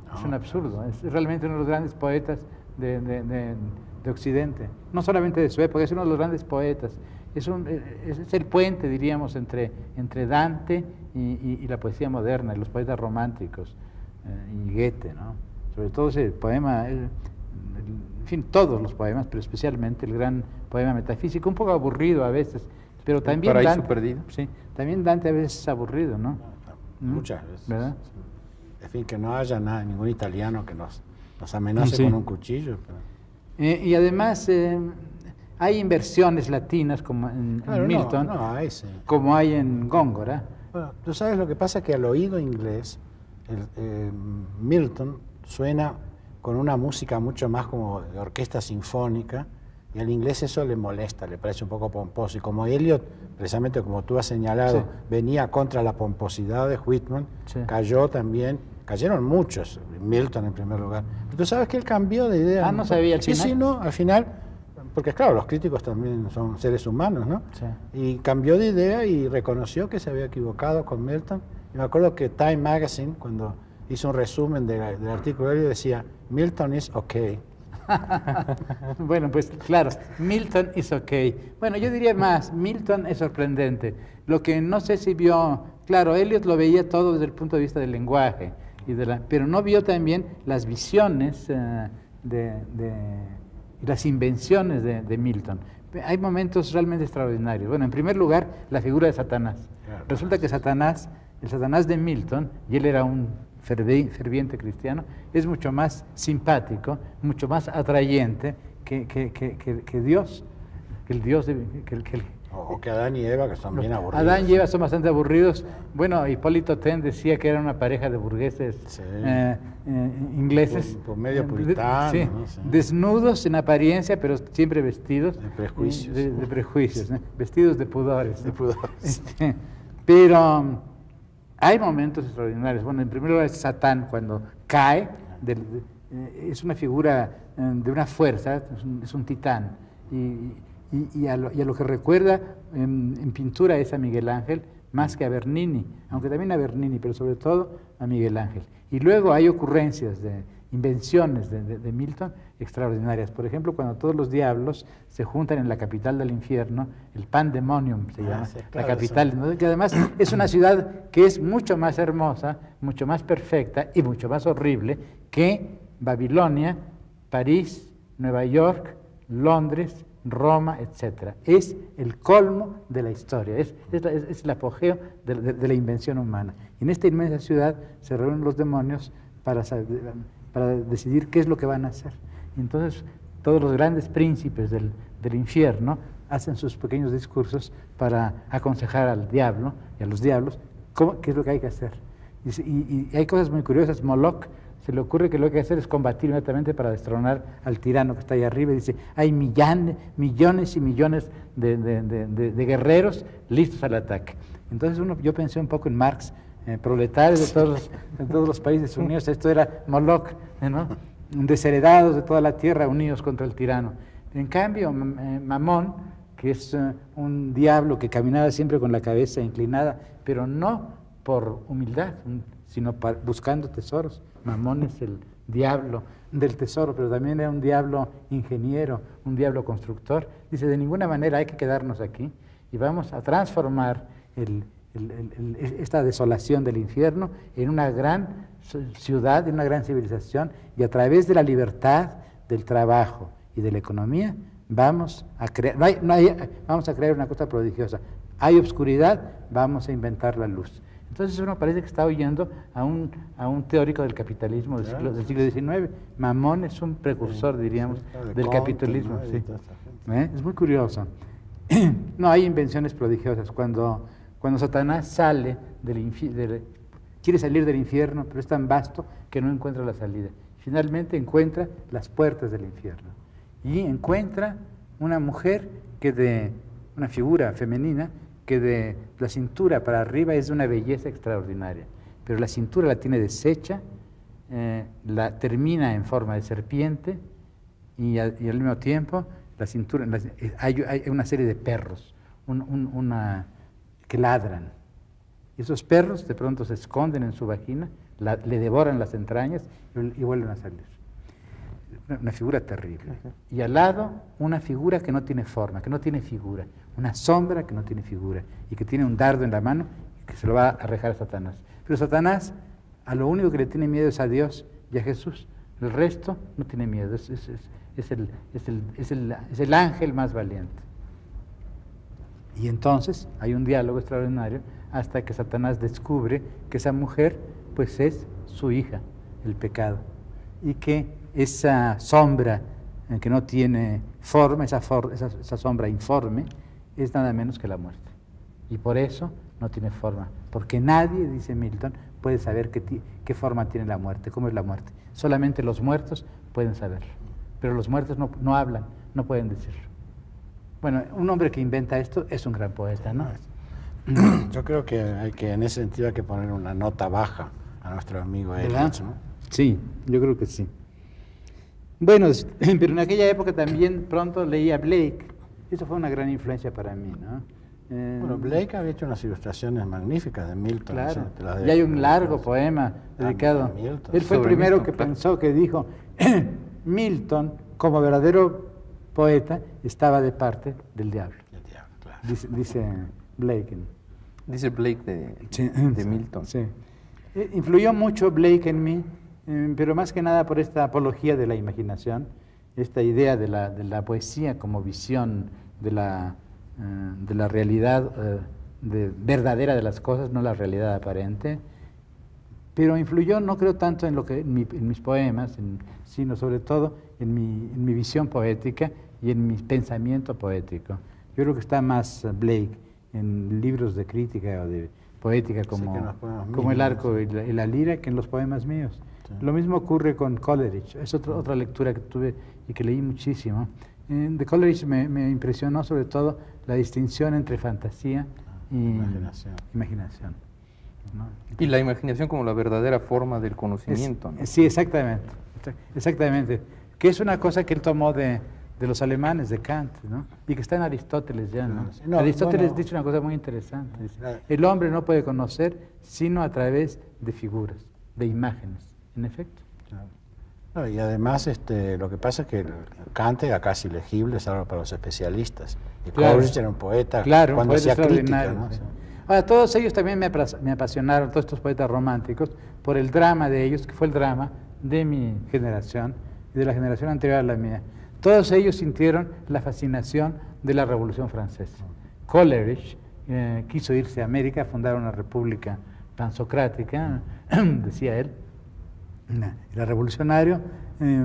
[SPEAKER 2] No, es un absurdo. Es realmente uno de los grandes poetas de, de, de, de Occidente. No solamente de su época, es uno de los grandes poetas. Es, un, es, es el puente, diríamos, entre, entre Dante y, y, y la poesía moderna, y los poetas románticos, eh, y Goethe, ¿no? Sobre todo ese poema, el, el, en fin, todos los poemas, pero especialmente el gran poema metafísico, un poco aburrido a veces, pero también
[SPEAKER 1] Paraíso
[SPEAKER 2] Dante,
[SPEAKER 1] perdido.
[SPEAKER 2] Sí, también Dante a veces es aburrido, ¿no?
[SPEAKER 3] Muchas veces.
[SPEAKER 2] ¿Verdad?
[SPEAKER 3] En fin, que no haya nada, ningún italiano que nos, nos amenace
[SPEAKER 2] Sí.
[SPEAKER 3] con un cuchillo. Pero...
[SPEAKER 2] Eh, y además eh, hay inversiones latinas como en,
[SPEAKER 3] Claro,
[SPEAKER 2] en Milton,
[SPEAKER 3] no, no, hay, sí.
[SPEAKER 2] como hay en Góngora.
[SPEAKER 3] Bueno, tú sabes lo que pasa, que al oído inglés, el, eh, Milton suena con una música mucho más como de orquesta sinfónica, y al inglés eso le molesta, le parece un poco pomposo. Y como Eliot, precisamente como tú has señalado,
[SPEAKER 2] Sí.
[SPEAKER 3] venía contra la pomposidad de Whitman,
[SPEAKER 2] Sí.
[SPEAKER 3] cayó también, cayeron muchos, Milton en primer lugar. Pero tú sabes que él cambió de idea.
[SPEAKER 2] Ah, no sabía al
[SPEAKER 3] Sí,
[SPEAKER 2] final.
[SPEAKER 3] sí, no, al final, porque claro, los críticos también son seres humanos, ¿no?
[SPEAKER 2] Sí.
[SPEAKER 3] Y cambió de idea y reconoció que se había equivocado con Milton. Y me acuerdo que Time Magazine, cuando hizo un resumen de la- del artículo de él, decía, Milton is okay.
[SPEAKER 2] Bueno, pues claro, Milton is okay. Bueno, yo diría más, Milton es sorprendente. Lo que no sé si vio, claro, Eliot lo veía todo desde el punto de vista del lenguaje, y de la, pero no vio también las visiones eh, de, de, y las invenciones de, de Milton. Hay momentos realmente extraordinarios. Bueno, en primer lugar, la figura de Satanás.
[SPEAKER 3] Claro.
[SPEAKER 2] Resulta que Satanás, el Satanás de Milton, y él era un fervi- ferviente cristiano, es mucho más simpático, mucho más atrayente que, que, que, que, que Dios, que el Dios, de, que, que el,
[SPEAKER 3] O, o que Adán y Eva, que son bien aburridos.
[SPEAKER 2] Adán y Eva son bastante aburridos. Bueno, Hipólito Ten decía que eran una pareja de burgueses
[SPEAKER 3] Sí.
[SPEAKER 2] eh, eh, ingleses.
[SPEAKER 3] Por- por medio
[SPEAKER 2] Eh, de-
[SPEAKER 3] puritano,
[SPEAKER 2] sí,
[SPEAKER 3] ¿no? Sí.
[SPEAKER 2] desnudos en apariencia, pero siempre vestidos.
[SPEAKER 3] De prejuicios.
[SPEAKER 2] eh, De, de prejuicios, ¿no? Vestidos de pudores.
[SPEAKER 3] De
[SPEAKER 2] ¿no?
[SPEAKER 3] pudores.
[SPEAKER 2] Este, pero um, hay momentos extraordinarios. Bueno, en primer lugar, Satán, cuando cae, del- de- eh, es una figura eh, de una fuerza, es un, es un titán. Y, y, y, a lo, y a lo que recuerda en, en pintura es a Miguel Ángel, más que a Bernini, aunque también a Bernini, pero sobre todo a Miguel Ángel. Y luego hay ocurrencias, de invenciones de, de, de Milton extraordinarias. Por ejemplo, cuando todos los diablos se juntan en la capital del infierno, el Pandemonium se
[SPEAKER 3] Ah,
[SPEAKER 2] llama,
[SPEAKER 3] sí,
[SPEAKER 2] la
[SPEAKER 3] claro,
[SPEAKER 2] capital, ¿no? Que además es una ciudad que es mucho más hermosa, mucho más perfecta y mucho más horrible que Babilonia, París, Nueva York, Londres, Roma, etcétera. Es el colmo de la historia, es, es, la- es- es el apogeo de, de- de la invención humana. Y en esta inmensa ciudad se reúnen los demonios para, sa- para decidir qué es lo que van a hacer. Y entonces todos los grandes príncipes del, del infierno hacen sus pequeños discursos para aconsejar al diablo y a los diablos cómo, qué es lo que hay que hacer. Y, se- y- y hay cosas muy curiosas. Moloch se le ocurre que lo que hay que hacer es combatir inmediatamente para destronar al tirano que está ahí arriba. Y dice, hay millones, millones y millones de, de- de- de- de guerreros listos al ataque. Entonces uno, yo pensé un poco en Marx, eh, proletarios de todos, los, de todos los países unidos. Esto era Moloch, ¿no? Desheredados de toda la tierra, unidos contra el tirano. En cambio, M- eh, Mamón, que es eh, un diablo que caminaba siempre con la cabeza inclinada, pero no por humildad, un- sino pa- buscando tesoros. Mamón es el diablo del tesoro, pero también era un diablo ingeniero, un diablo constructor. Dice, de ninguna manera hay que quedarnos aquí y vamos a transformar el, el- el- el- esta desolación del infierno en una gran ciudad, en una gran civilización, y a través de la libertad, del trabajo y de la economía, vamos a crear, no hay, no hay, vamos a crear una cosa prodigiosa. Hay obscuridad, vamos a inventar la luz. Entonces uno parece que está oyendo a un, a un teórico del capitalismo del siglo, del siglo diecinueve. Mamón es un precursor, diríamos,
[SPEAKER 3] de
[SPEAKER 2] del
[SPEAKER 3] Comte,
[SPEAKER 2] capitalismo.
[SPEAKER 3] ¿no? Y
[SPEAKER 2] Sí.
[SPEAKER 3] toda esa gente.
[SPEAKER 2] ¿Eh? Es muy curioso. No, hay invenciones prodigiosas. Cuando, cuando Satanás sale del infi- del- quiere salir del infierno, pero es tan vasto que no encuentra la salida. Finalmente encuentra las puertas del infierno. Y encuentra una mujer que de, una figura femenina, que de la cintura para arriba es de una belleza extraordinaria. Pero la cintura la tiene deshecha, eh, la termina en forma de serpiente, y, a- y al mismo tiempo la cintura, la- eh, hay, hay una serie de perros un- un- una, que ladran. Y esos perros de pronto se esconden en su vagina, la, le devoran las entrañas y, y vuelven a salir. Una, una figura terrible. Uh-huh. Y al lado, una figura que no tiene forma, que no tiene figura, una sombra que no tiene figura, y que tiene un dardo en la mano y que se lo va a arrejar a Satanás. Pero Satanás, a lo único que le tiene miedo es a Dios y a Jesús. El resto no tiene miedo, es, es, es, es, el, es, el, es, el, es el ángel más valiente. Y entonces hay un diálogo extraordinario hasta que Satanás descubre que esa mujer pues es su hija, el pecado, y que esa sombra eh, que no tiene forma, esa, for, esa, esa sombra informe, es nada menos que la muerte. Y por eso no tiene forma, porque nadie, dice Milton, puede saber qué, qué forma tiene la muerte, cómo es la muerte. Solamente los muertos pueden saberlo, pero los muertos no, no hablan, no pueden decirlo. Bueno, un hombre que inventa esto es un gran poeta, ¿no?
[SPEAKER 3] Yo creo que hay que, en ese sentido, hay que poner una nota baja a nuestro amigo Eliot, ¿no?
[SPEAKER 2] Sí, yo creo que sí. Bueno, pero en aquella época también pronto leía Blake. Eso fue una gran influencia para mí, ¿no?
[SPEAKER 3] Eh, bueno, Blake había hecho unas ilustraciones magníficas de Milton.
[SPEAKER 2] Claro,
[SPEAKER 3] ¿sí? de
[SPEAKER 2] y hay un largo de, poema dedicado. A Milton. Él fue el primero Milton, que claro. pensó, que dijo, Milton, como verdadero poeta, estaba de parte del diablo.
[SPEAKER 3] El diablo, claro.
[SPEAKER 2] Dice, dice Blake.
[SPEAKER 1] Dice Blake de, sí, de Milton.
[SPEAKER 2] Sí. Influyó mucho Blake en mí, eh, pero más que nada por esta apología de la imaginación, esta idea de la, de la poesía como visión de la, eh, de la realidad eh, de, verdadera de las cosas, no la realidad aparente. Pero influyó, no creo tanto en, lo que, en, mi, en mis poemas, en, sino sobre todo en mi, en mi visión poética y en mi pensamiento poético. Yo creo que está más Blake en libros de crítica o de poética como, sí, como míos, El arco sí. y, la, y la lira que en los poemas míos. Sí. Lo mismo ocurre con Coleridge, es otro, otra lectura que tuve y que leí muchísimo. Eh, de Coleridge me, me impresionó sobre todo la distinción entre fantasía y
[SPEAKER 3] imaginación.
[SPEAKER 2] imaginación.
[SPEAKER 1] ¿No? Y la imaginación como la verdadera forma del conocimiento.
[SPEAKER 2] Es, ¿no? Sí, exactamente, exactamente, que es una cosa que él tomó de, de los alemanes, de Kant, ¿no? Y que está en Aristóteles ya, ¿no? No, Aristóteles bueno, dice una cosa muy interesante, dice, no, el hombre no puede conocer sino a través de figuras, de imágenes, en efecto.
[SPEAKER 3] No, y además este, lo que pasa es que Kant era casi legible, salvo para los especialistas, y
[SPEAKER 2] claro.
[SPEAKER 3] Coleridge era un poeta
[SPEAKER 2] claro,
[SPEAKER 3] cuando
[SPEAKER 2] un poeta
[SPEAKER 3] hacía crítica, ¿no?
[SPEAKER 2] Sí. Ahora, todos ellos también me, me apasionaron, todos estos poetas románticos, por el drama de ellos, que fue el drama de mi generación y de la generación anterior a la mía. Todos ellos sintieron la fascinación de la Revolución Francesa. Coleridge eh, quiso irse a América, fundar una república pansocrática, decía él, era revolucionario. Eh,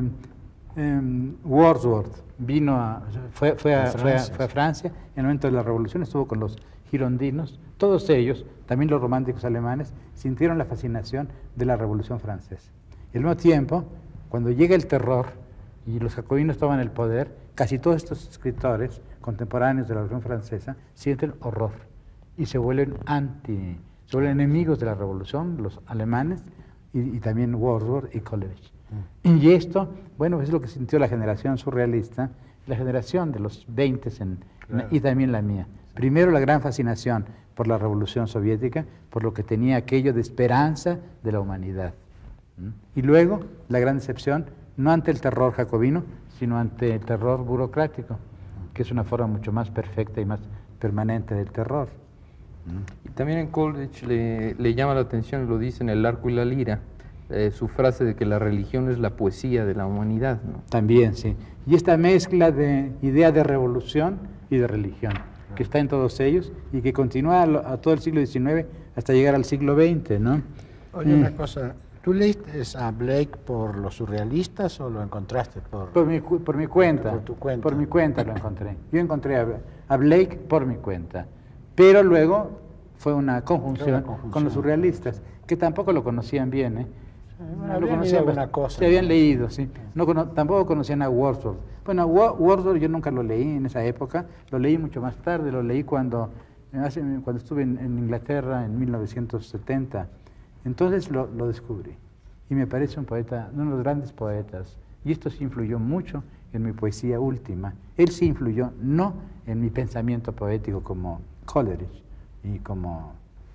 [SPEAKER 2] eh, Wordsworth vino a, fue, fue, a, fue, a, fue a Francia, en el momento de la revolución estuvo con los girondinos. Todos ellos, también los románticos alemanes, sintieron la fascinación de la Revolución Francesa. Y al mismo tiempo, cuando llega el terror y los jacobinos toman el poder, casi todos estos escritores contemporáneos de la Revolución Francesa sienten horror y se vuelven anti, se vuelven enemigos de la Revolución, los alemanes, y, y también Wordsworth y Coleridge. Mm. Y esto, bueno, es lo que sintió la generación surrealista, la generación de los veinte en, claro. y también la mía. Primero la gran fascinación por la Revolución Soviética, por lo que tenía aquello de esperanza de la humanidad. ¿Mm? Y luego la gran decepción, no ante el terror jacobino, sino ante el terror burocrático, que es una forma mucho más perfecta y más permanente del terror.
[SPEAKER 1] ¿Mm? Y también en Coleridge le, le llama la atención, lo dice en El arco y la lira, eh, su frase de que la religión es la poesía de la humanidad, ¿no?
[SPEAKER 2] También, sí. Y esta mezcla de idea de revolución y de religión, que está en todos ellos y que continúa a, a todo el siglo diecinueve hasta llegar al siglo veinte, ¿no?
[SPEAKER 3] Oye, mm. una cosa, ¿tú leíste a Blake por los surrealistas o lo encontraste por...?
[SPEAKER 2] Por mi, por mi cuenta,
[SPEAKER 3] por tu cuenta.
[SPEAKER 2] Por mi cuenta lo encontré. Yo encontré a, a Blake por mi cuenta, pero luego fue una conjunción, una conjunción con los surrealistas, que tampoco lo conocían bien, ¿eh?
[SPEAKER 3] Bueno, no lo conocían alguna cosa.
[SPEAKER 2] Se habían leído, sí. No, tampoco conocían a Wordsworth. Bueno, Wordsworth yo nunca lo leí en esa época, lo leí mucho más tarde, lo leí cuando, hace, cuando estuve en, en Inglaterra en mil novecientos setenta. Entonces lo, lo descubrí y me parece un poeta, uno de los grandes poetas, y esto sí influyó mucho en mi poesía última. Él sí influyó, no en mi pensamiento poético como Coleridge y como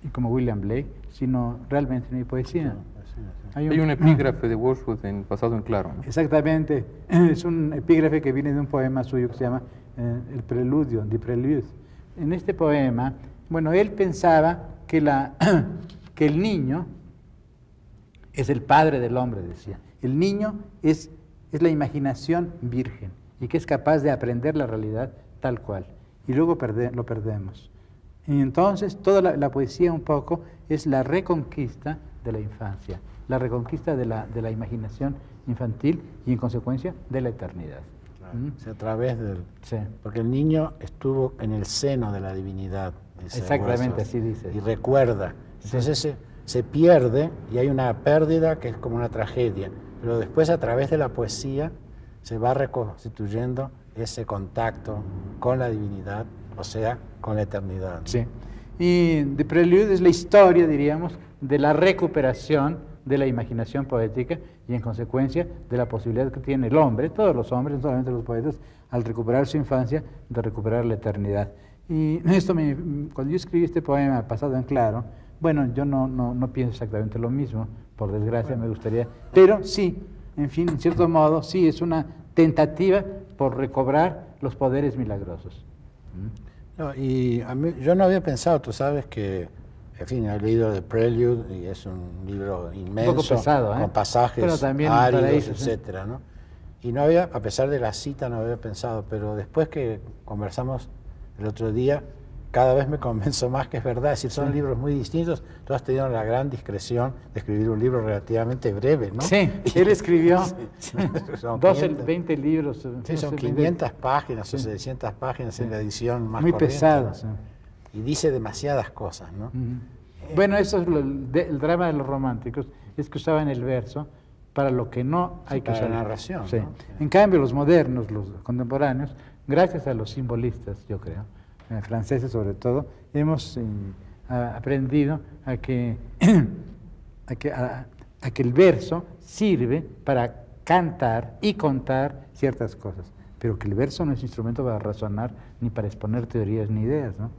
[SPEAKER 2] y como William Blake, sino realmente en mi poesía.
[SPEAKER 1] Hay un, Hay un epígrafe de Wordsworth en Pasado en Claro, ¿no?
[SPEAKER 2] Exactamente, es un epígrafe que viene de un poema suyo que se llama eh, El Preludio, de Prelude. En este poema, bueno, él pensaba que, la, que el niño es el padre del hombre, decía. El niño es, es la imaginación virgen y que es capaz de aprender la realidad tal cual. Y luego perde, lo perdemos. Y entonces toda la, la poesía un poco es la reconquista de la infancia, la reconquista de la, de la imaginación infantil y en consecuencia de la eternidad.
[SPEAKER 3] Claro, ¿Mm? O sea, a través del...
[SPEAKER 2] Sí.
[SPEAKER 3] Porque el niño estuvo en el seno de la divinidad.
[SPEAKER 2] Exactamente, así dice.
[SPEAKER 3] Y recuerda. Entonces sí. se, se pierde y hay una pérdida que es como una tragedia. Pero después a través de la poesía se va reconstituyendo ese contacto con la divinidad, o sea, con la eternidad.
[SPEAKER 2] Sí. Y The Prelude es la historia, diríamos, de la recuperación de la imaginación poética y en consecuencia de la posibilidad que tiene el hombre, todos los hombres, no solamente los poetas, al recuperar su infancia, de recuperar la eternidad. Y esto me, cuando yo escribí este poema, Pasado en Claro, bueno, yo no, no, no pienso exactamente lo mismo, por desgracia me gustaría, pero sí, en fin, en cierto modo, sí es una tentativa por recobrar los poderes milagrosos.
[SPEAKER 3] No, y a mí, yo no había pensado, tú sabes que, en fin, he leído The Prelude y es un libro inmenso,
[SPEAKER 2] un poco pesado, ¿eh?
[SPEAKER 3] Con pasajes
[SPEAKER 2] pero también
[SPEAKER 3] áridos,
[SPEAKER 2] paraísos,
[SPEAKER 3] etcétera, ¿no? Y no había, a pesar de la cita, no había pensado, pero después que conversamos el otro día, cada vez me convenzo más que es verdad. Es decir, son sí. libros muy distintos. Tú has tenido la gran discreción de escribir un libro relativamente breve, ¿no?
[SPEAKER 2] Sí, él escribió
[SPEAKER 3] sí.
[SPEAKER 2] doce, veinte libros.
[SPEAKER 3] Sí, son quinientas páginas sí. o seiscientas páginas sí. en la edición más
[SPEAKER 2] muy
[SPEAKER 3] corriente.
[SPEAKER 2] Pesado, sí.
[SPEAKER 3] Y dice demasiadas cosas, ¿no?
[SPEAKER 2] Uh-huh. Bueno, eso es lo, de, el drama de los románticos, es que usaban el verso para lo que no hay sí, que usar.
[SPEAKER 3] Para la narración,
[SPEAKER 2] sí.
[SPEAKER 3] ¿no?
[SPEAKER 2] En cambio, los modernos, los contemporáneos, gracias a los simbolistas, yo creo, eh, franceses sobre todo, hemos eh, a, aprendido a que, a, que, a, a que el verso sirve para cantar y contar ciertas cosas, pero que el verso no es instrumento para razonar ni para exponer teorías ni ideas, ¿no?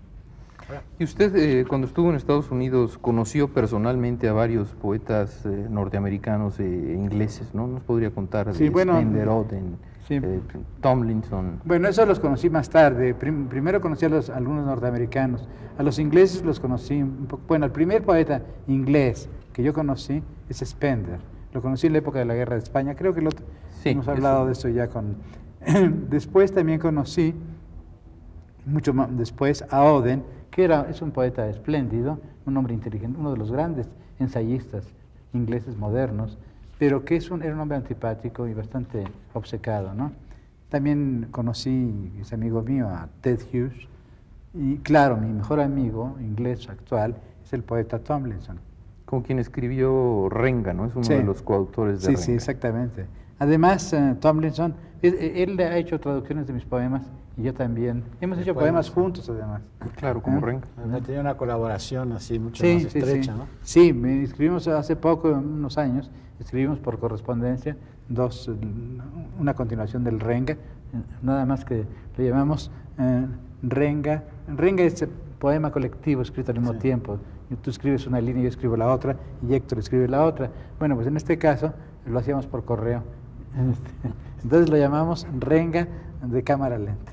[SPEAKER 1] Y usted, eh, cuando estuvo en Estados Unidos, conoció personalmente a varios poetas eh, norteamericanos e eh, ingleses, ¿no? ¿Nos podría contar de
[SPEAKER 2] sí, bueno,
[SPEAKER 1] Spender, Auden, sí. eh, Tomlinson?
[SPEAKER 2] Bueno, eso los conocí más tarde. Prim primero conocí a los, a algunos norteamericanos. A los ingleses los conocí un poco. Bueno, el primer poeta inglés que yo conocí es Spender. Lo conocí en la época de la Guerra de España. Creo que lo, sí, hemos hablado eso. de eso ya con... Después también conocí, mucho más después, a Auden, que era, es un poeta espléndido, un hombre inteligente, uno de los grandes ensayistas ingleses modernos, pero que es un, era un hombre antipático y bastante obcecado, ¿no? También conocí, es amigo mío, a Ted Hughes, y claro, mi mejor amigo inglés actual es el poeta Tomlinson.
[SPEAKER 1] Con quien escribió Renga, ¿no? Es uno
[SPEAKER 2] sí.
[SPEAKER 1] de los coautores de
[SPEAKER 2] sí,
[SPEAKER 1] Renga.
[SPEAKER 2] Sí, exactamente. Además, uh, Tomlinson, él, él ha hecho traducciones de mis poemas y yo también. Hemos hecho poemas juntos, además.
[SPEAKER 1] Claro, como
[SPEAKER 2] ¿Eh?
[SPEAKER 1] Renga.
[SPEAKER 3] Ha tenido una colaboración así mucho
[SPEAKER 2] sí,
[SPEAKER 3] más
[SPEAKER 2] sí,
[SPEAKER 3] estrecha,
[SPEAKER 2] sí.
[SPEAKER 3] ¿no?
[SPEAKER 2] Sí, me escribimos hace poco, unos años, escribimos por correspondencia dos, una continuación del Renga, nada más que le llamamos eh, Renga. Renga es poema colectivo escrito al mismo sí. tiempo. Tú escribes una línea, yo escribo la otra, y Héctor escribe la otra. Bueno, pues en este caso lo hacíamos por correo. Entonces lo llamamos Renga de cámara lenta.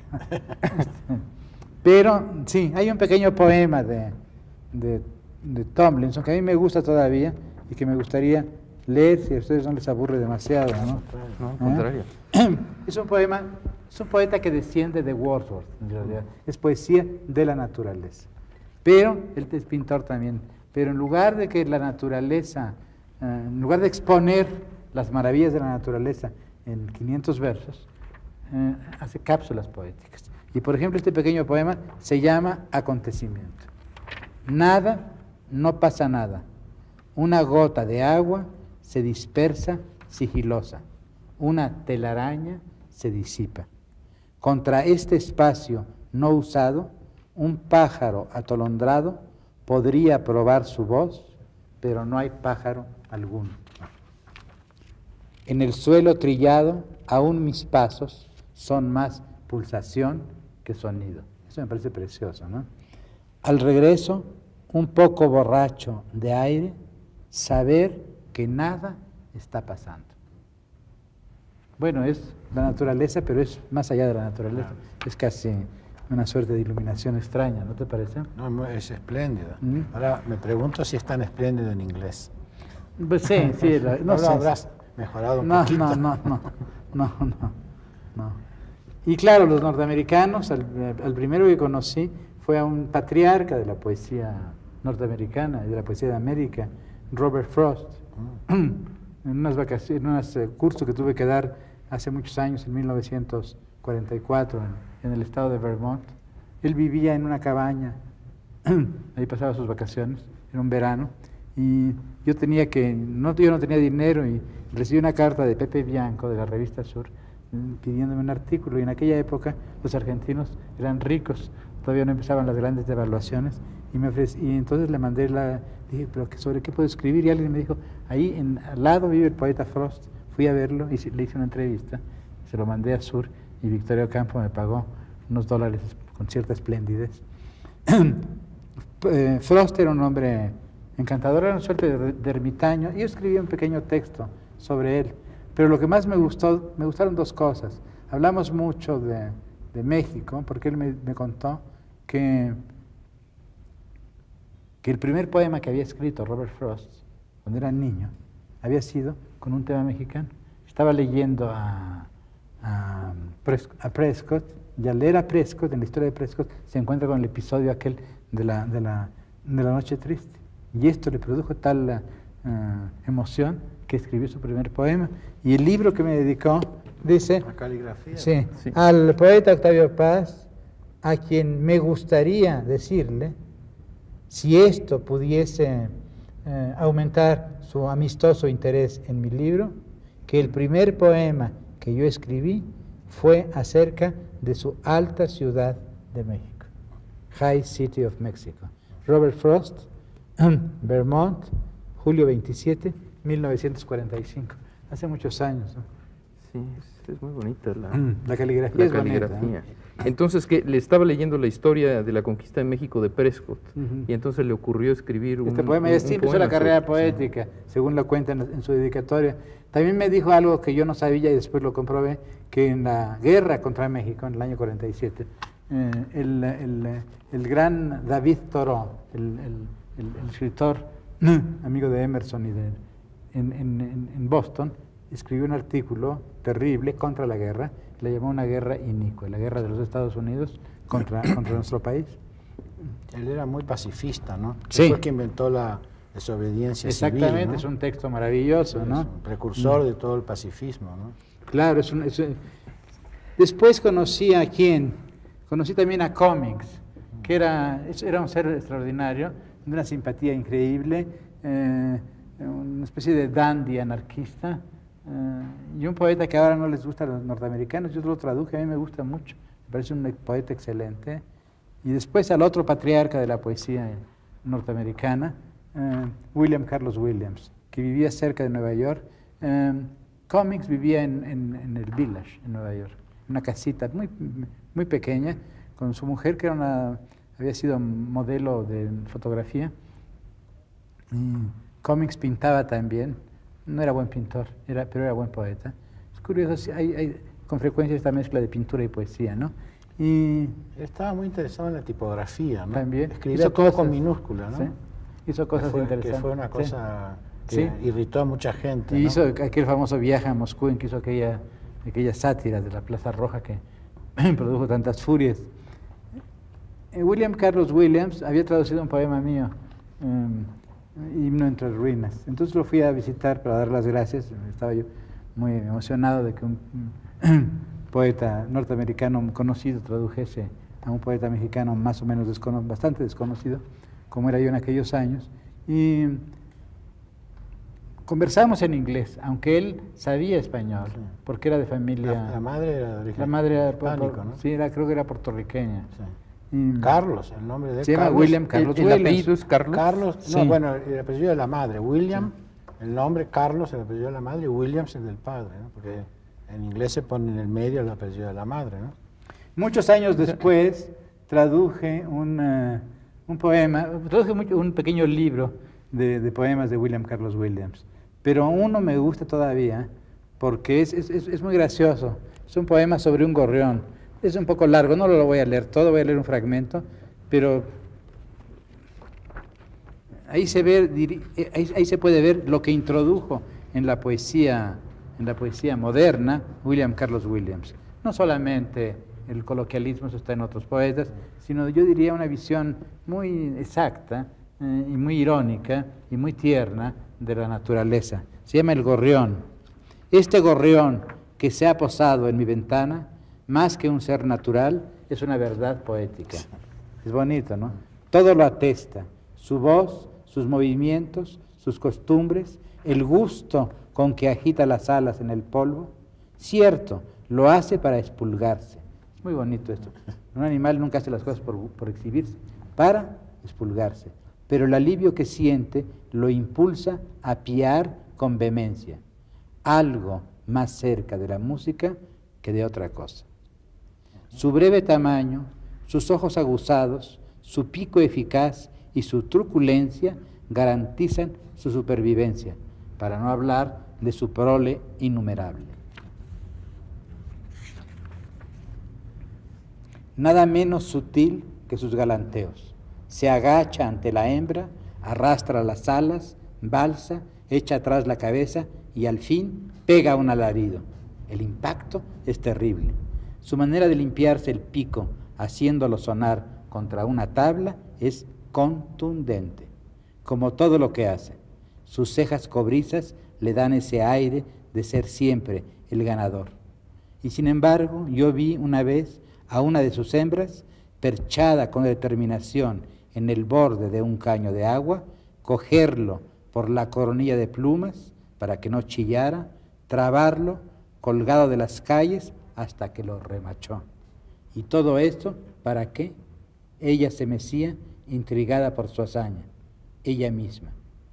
[SPEAKER 2] Pero sí, hay un pequeño poema de, de, de Tomlinson que a mí me gusta todavía y que me gustaría leer si a ustedes no les aburre demasiado, ¿no?
[SPEAKER 1] No, al contrario.
[SPEAKER 2] Es un poema, es un poeta que desciende de Wordsworth, en realidad. Es poesía de la naturaleza. Pero, él es pintor también, pero en lugar de que la naturaleza, uh, en lugar de exponer las maravillas de la naturaleza en quinientos versos, uh, hace cápsulas poéticas. Y por ejemplo, este pequeño poema se llama Acontecimiento. Nada, no pasa nada. Una gota de agua se dispersa sigilosa. Una telaraña se disipa. Contra este espacio no usado, un pájaro atolondrado podría probar su voz, pero no hay pájaro alguno. En el suelo trillado, aún mis pasos son más pulsación que sonido. Eso me parece precioso, ¿no? Al regreso, un poco borracho de aire, saber que nada está pasando. Bueno, es la naturaleza, pero es más allá de la naturaleza. Claro. Es casi una suerte de iluminación extraña, ¿no te parece?
[SPEAKER 3] No, es espléndido.
[SPEAKER 2] ¿Mm?
[SPEAKER 3] Ahora me pregunto si es tan espléndido en inglés.
[SPEAKER 2] Pues sí, sí. La, no
[SPEAKER 3] no
[SPEAKER 2] sé.
[SPEAKER 3] lo habrás mejorado un
[SPEAKER 2] no,
[SPEAKER 3] poquito.
[SPEAKER 2] No, no, no, no, no, no. Y claro, los norteamericanos, al, al primero que conocí fue a un patriarca de la poesía norteamericana y de la poesía de América, Robert Frost. Mm. En unas vacaciones, en unos uh, cursos que tuve que dar hace muchos años, en mil novecientos cuarenta y cuatro, en, en el estado de Vermont. Él vivía en una cabaña, ahí pasaba sus vacaciones, era un verano, y yo tenía que, no, yo no tenía dinero, y recibí una carta de Pepe Bianco, de la revista Sur, pidiéndome un artículo, y en aquella época los argentinos eran ricos, todavía no empezaban las grandes devaluaciones, y, me ofrecí, y entonces le mandé la, dije, pero ¿sobre qué puedo escribir? Y alguien me dijo, ahí en, al lado vive el poeta Frost. Fui a verlo y le hice una entrevista, se lo mandé a Sur, y Victoria Ocampo me pagó unos dólares con cierta esplendidez. Frost era un hombre encantador, era una suerte de, de ermitaño, y yo escribí un pequeño texto sobre él, pero lo que más me gustó, me gustaron dos cosas. Hablamos mucho de, de México, porque él me, me contó que, que el primer poema que había escrito Robert Frost, cuando era niño, había sido con un tema mexicano. Estaba leyendo a, a, a Prescott, y al leer a Prescott, en la historia de Prescott, se encuentra con el episodio aquel de la, de la, de la Noche Triste. Y esto le produjo tal uh, emoción que escribió su primer poema. Y el libro que me dedicó dice,
[SPEAKER 3] la caligrafía.
[SPEAKER 2] Sí, sí. Al poeta Octavio Paz, a quien me gustaría decirle, si esto pudiese eh, aumentar su amistoso interés en mi libro, que el primer poema que yo escribí fue acerca de su alta ciudad de México, High City of Mexico. Robert Frost, Vermont, julio veintisiete, mil novecientos cuarenta y cinco. Hace muchos años, ¿no?
[SPEAKER 1] Sí, es, es muy bonita la,
[SPEAKER 2] la caligrafía.
[SPEAKER 1] La
[SPEAKER 2] es
[SPEAKER 1] caligrafía.
[SPEAKER 2] Bonita, ¿eh?
[SPEAKER 1] Entonces, que le estaba leyendo la historia de la conquista de México de Prescott, uh-huh. y entonces le ocurrió escribir un
[SPEAKER 2] Este poema.
[SPEAKER 1] Un,
[SPEAKER 2] ya sí empezó la carrera sí. poética, según lo cuenta en, en su dedicatoria. También me dijo algo que yo no sabía y después lo comprobé, que en la guerra contra México, en el año cuarenta y siete, eh, el, el, el gran David Thoreau, el, el, el, el escritor amigo de Emerson y de, en, en, en Boston, escribió un artículo terrible contra la guerra, le llamó una guerra inicua, la guerra de los Estados Unidos contra, contra nuestro país.
[SPEAKER 3] Él era muy pacifista, ¿no?
[SPEAKER 2] Sí.
[SPEAKER 3] Él fue el que inventó la desobediencia
[SPEAKER 2] Exactamente,
[SPEAKER 3] civil, ¿no?
[SPEAKER 2] Es un texto maravilloso, ¿no?
[SPEAKER 3] Es un precursor mm. de todo el pacifismo, ¿no?
[SPEAKER 2] Claro, es un, es un... Después conocí a quién, conocí también a Cummings, que era, era un ser extraordinario, de una simpatía increíble, eh, una especie de dandy anarquista, uh, y un poeta que ahora no les gusta a los norteamericanos. Yo lo traduje, a mí me gusta mucho, me parece un poeta excelente. Y después al otro patriarca de la poesía norteamericana, uh, William Carlos Williams, que vivía cerca de Nueva York. Um, Cummings vivía en, en, en el Village, en Nueva York, una casita muy, muy pequeña, con su mujer, que era una, había sido modelo de fotografía. Y Cummings pintaba también, no era buen pintor, era, pero era buen poeta. Es curioso, hay, hay con frecuencia esta mezcla de pintura y poesía, ¿no? Y
[SPEAKER 3] estaba muy interesado en la tipografía, ¿no?
[SPEAKER 2] También.
[SPEAKER 3] Escribía todo cosas, con minúsculas, ¿no?
[SPEAKER 2] ¿Sí? Hizo cosas
[SPEAKER 3] que fue,
[SPEAKER 2] interesantes.
[SPEAKER 3] Que fue una cosa
[SPEAKER 2] ¿Sí?
[SPEAKER 3] que
[SPEAKER 2] ¿Sí?
[SPEAKER 3] irritó a mucha gente,
[SPEAKER 2] Y
[SPEAKER 3] ¿no?
[SPEAKER 2] hizo aquel famoso viaje a Moscú en que hizo aquella, aquella sátira de la Plaza Roja que produjo tantas furias. William Carlos Williams había traducido un poema mío, um, Himno entre ruinas. Entonces lo fui a visitar para dar las gracias. Estaba yo muy emocionado de que un, un poeta norteamericano conocido tradujese a un poeta mexicano más o menos descono bastante desconocido, como era yo en aquellos años. Y conversamos en inglés, aunque él sabía español, sí. porque era de familia...
[SPEAKER 3] La, la madre era de origen
[SPEAKER 2] la madre era
[SPEAKER 3] hispánico,
[SPEAKER 2] por,
[SPEAKER 3] ¿no?
[SPEAKER 2] Sí, era, creo que era puertorriqueña.
[SPEAKER 3] Sí.
[SPEAKER 2] Y,
[SPEAKER 3] Carlos, el nombre de
[SPEAKER 2] se llama
[SPEAKER 3] Carlos.
[SPEAKER 2] William Carlos
[SPEAKER 1] ¿El,
[SPEAKER 2] Williams.
[SPEAKER 1] el apellido es Carlos?
[SPEAKER 3] Carlos, no,
[SPEAKER 2] sí.
[SPEAKER 3] bueno, el apellido de la madre, William, sí. el nombre Carlos, el apellido de la madre, y Williams el del padre, ¿no? Porque en inglés se pone en el medio el apellido de la madre, ¿no?
[SPEAKER 2] Muchos años después traduje un, uh, un poema, traduje mucho, un pequeño libro de, de poemas de William Carlos Williams, pero uno me gusta todavía porque es, es, es, es muy gracioso. Es un poema sobre un gorrión. Es un poco largo, no lo voy a leer todo, voy a leer un fragmento, pero ahí se ve, ahí, ahí se puede ver lo que introdujo en la poesía, en la poesía moderna William Carlos Williams. No solamente el coloquialismo, eso está en otros poetas, sino yo diría una visión muy exacta eh, y muy irónica y muy tierna de la naturaleza. Se llama El gorrión. Este gorrión que se ha posado en mi ventana, más que un ser natural, es una verdad poética. Es bonito, ¿no? Todo lo atesta, su voz, sus movimientos, sus costumbres, el gusto con que agita las alas en el polvo. Cierto, lo hace para expulgarse. Es muy bonito esto. Un animal nunca hace las cosas por, por exhibirse, para expulgarse. Pero el alivio que siente lo impulsa a piar con vehemencia. Algo más cerca de la música que de otra cosa. Su breve tamaño, sus ojos aguzados, su pico eficaz y su truculencia garantizan su supervivencia, para no hablar de su prole innumerable. Nada menos sutil que sus galanteos. Se agacha ante la hembra, arrastra las alas, balsa, echa atrás la cabeza y al fin pega un alarido. El impacto es terrible. Su manera de limpiarse el pico, haciéndolo sonar contra una tabla, es contundente, como todo lo que hace. Sus cejas cobrizas le dan ese aire de ser siempre el ganador. Y sin embargo, yo vi una vez a una de sus hembras, perchada con determinación en el borde de un caño de agua, cogerlo por la coronilla de plumas para que no chillara, trabarlo colgado de las calles hasta que lo remachó. Y todo esto, ¿para qué? Ella se mecía, intrigada por su hazaña, ella misma.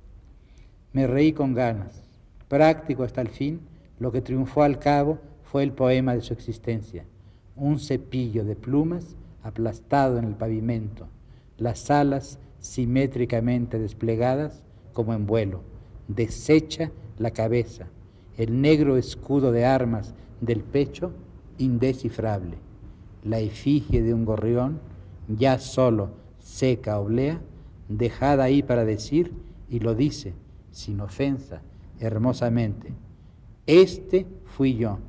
[SPEAKER 2] Me reí con ganas. Práctico hasta el fin, lo que triunfó al cabo fue el poema de su existencia. Un cepillo de plumas aplastado en el pavimento, las alas simétricamente desplegadas como en vuelo, deshecha la cabeza, el negro escudo de armas del pecho indescifrable, la efigie de un gorrión, ya solo seca oblea, dejada ahí para decir, y lo dice, sin ofensa, hermosamente, este fui yo,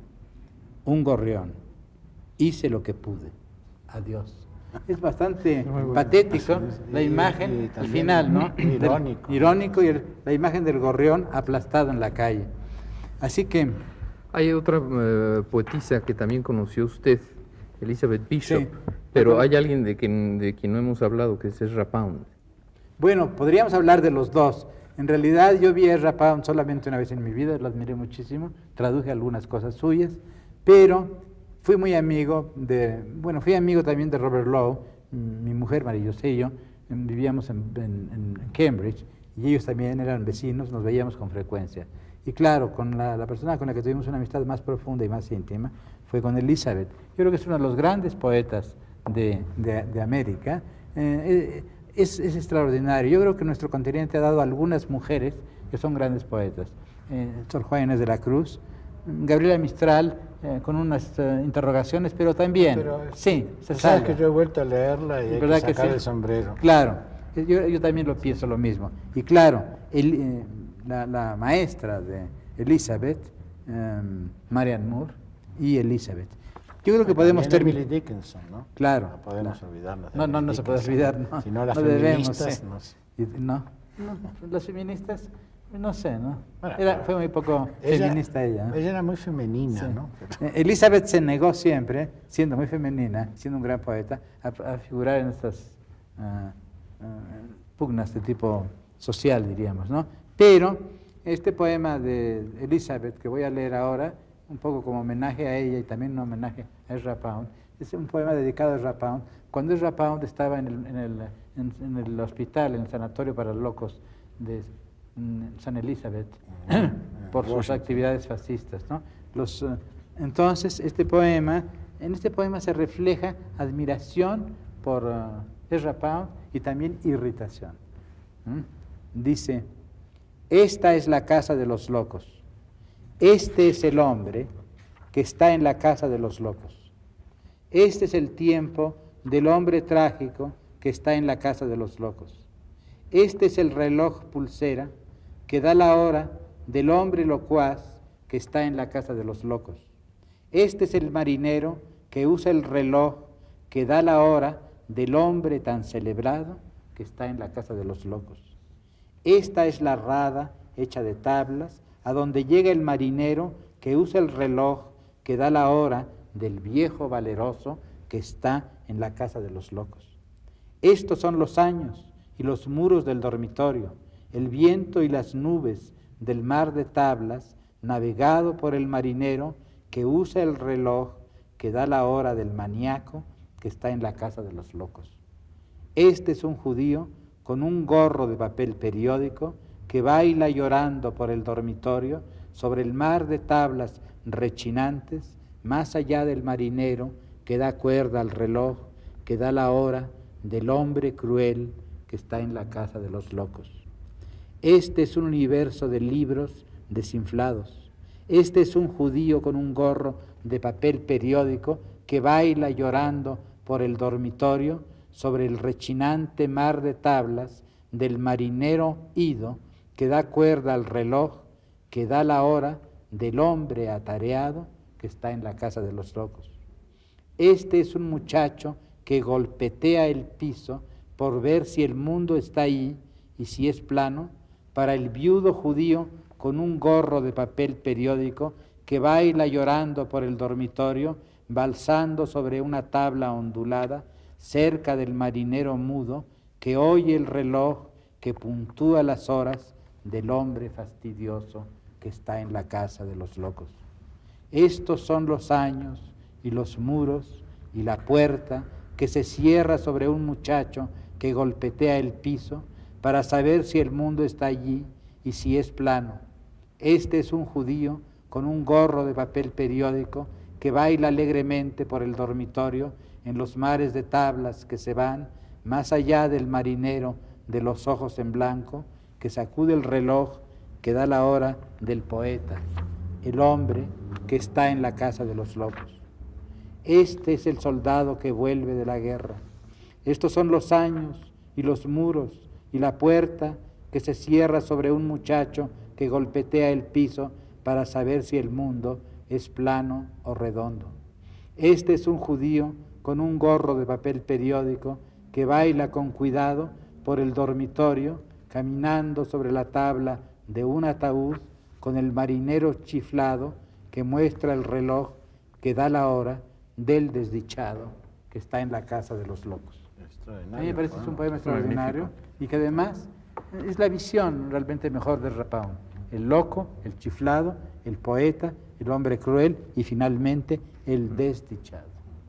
[SPEAKER 2] un gorrión, hice lo que pude, adiós. Es bastante bueno, patético y, la imagen y, y al final, ¿no? Irónico. Del, irónico y el, la imagen del gorrión aplastado en la calle. Así que...
[SPEAKER 1] Hay otra uh, poetisa que también conoció usted, Elizabeth Bishop, sí, pero hay alguien de quien, de quien no hemos hablado, que es Ezra Pound.
[SPEAKER 2] Bueno, podríamos hablar de los dos. En realidad yo vi a Ezra Pound solamente una vez en mi vida, lo admiré muchísimo, traduje algunas cosas suyas, pero fui muy amigo de, bueno, fui amigo también de Robert Lowe, mi mujer María José y yo, vivíamos en, en, en Cambridge, y ellos también eran vecinos, nos veíamos con frecuencia. Y claro, con la, la persona con la que tuvimos una amistad más profunda y más íntima fue con Elizabeth. Yo creo que es uno de los grandes poetas de, de, de América. Eh, es, es extraordinario. Yo creo que nuestro continente ha dado a algunas mujeres que son grandes poetas. Eh, Sor Juana Inés de la Cruz, Gabriela Mistral, eh, con unas uh, interrogaciones, pero también, pero, sí, se
[SPEAKER 3] sabe que yo he vuelto a leerla y hay que sacar que sí? el sombrero.
[SPEAKER 2] Claro, yo, yo también lo pienso lo mismo. Y claro, el... Eh, La, la maestra de Elizabeth, um, Marianne Moore y Elizabeth. Yo creo que podemos
[SPEAKER 3] terminar. Emily Dickinson, ¿no?
[SPEAKER 2] Claro.
[SPEAKER 3] No podemos
[SPEAKER 2] claro.
[SPEAKER 3] olvidarnos.
[SPEAKER 2] No, no, no se puede olvidar, no.
[SPEAKER 3] Si no, las
[SPEAKER 2] no
[SPEAKER 3] feministas.
[SPEAKER 2] Debemos, sí. no. no. Las feministas, no sé, ¿no? Bueno, era, fue muy poco ella, feminista ella. ¿no?
[SPEAKER 3] Ella era muy femenina, sí. ¿no?
[SPEAKER 2] Elizabeth se negó siempre, siendo muy femenina, siendo un gran poeta, a, a figurar en estas uh, uh, pugnas de tipo social, diríamos, ¿no? Pero este poema de Elizabeth, que voy a leer ahora, un poco como homenaje a ella y también un homenaje a Ezra Pound, es un poema dedicado a Ezra Pound. Cuando Ezra Pound estaba en el, en el, en, en el hospital, en el sanatorio para locos de San Elizabeth, por sus actividades fascistas, ¿no? Los, uh, entonces, este poema, en este poema se refleja admiración por uh, Ezra Pound, y también irritación. ¿Mm? Dice, esta es la casa de los locos. Este es el hombre que está en la casa de los locos. Este es el tiempo del hombre trágico que está en la casa de los locos. Este es el reloj pulsera que da la hora del hombre locuaz que está en la casa de los locos. Este es el marinero que usa el reloj que da la hora del hombre tan celebrado que está en la casa de los locos. Esta es la rada hecha de tablas, a donde llega el marinero que usa el reloj que da la hora del viejo valeroso que está en la casa de los locos. Estos son los años y los muros del dormitorio, el viento y las nubes del mar de tablas, navegado por el marinero que usa el reloj que da la hora del maníaco que está en la casa de los locos. Este es un judío con un gorro de papel periódico que baila llorando por el dormitorio sobre el mar de tablas rechinantes, más allá del marinero que da cuerda al reloj, que da la hora del hombre cruel que está en la casa de los locos. Este es un universo de libros desinflados. Este es un judío con un gorro de papel periódico que baila llorando por el dormitorio sobre el rechinante mar de tablas del marinero ido que da cuerda al reloj, que da la hora del hombre atareado que está en la casa de los locos. Este es un muchacho que golpetea el piso por ver si el mundo está ahí y si es plano, para el viudo judío con un gorro de papel periódico que baila llorando por el dormitorio, balsando sobre una tabla ondulada, cerca del marinero mudo, que oye el reloj que puntúa las horas del hombre fastidioso que está en la casa de los locos. Estos son los años y los muros y la puerta que se cierra sobre un muchacho que golpetea el piso para saber si el mundo está allí y si es plano. Este es un judío con un gorro de papel periódico que baila alegremente por el dormitorio en los mares de tablas que se van más allá del marinero de los ojos en blanco, que sacude el reloj que da la hora del poeta, el hombre que está en la casa de los locos. Este es el soldado que vuelve de la guerra. Estos son los años y los muros y la puerta que se cierra sobre un muchacho que golpetea el piso para saber si el mundo es plano o redondo. Este es un judío con un gorro de papel periódico que baila con cuidado por el dormitorio, caminando sobre la tabla de un ataúd con el marinero chiflado que muestra el reloj que da la hora del desdichado que está en la casa de los locos. A mí me parece que es un poema extraordinario y que además es la visión realmente mejor de Ezra Pound. El loco, el chiflado, el poeta, el hombre cruel y finalmente el desdichado.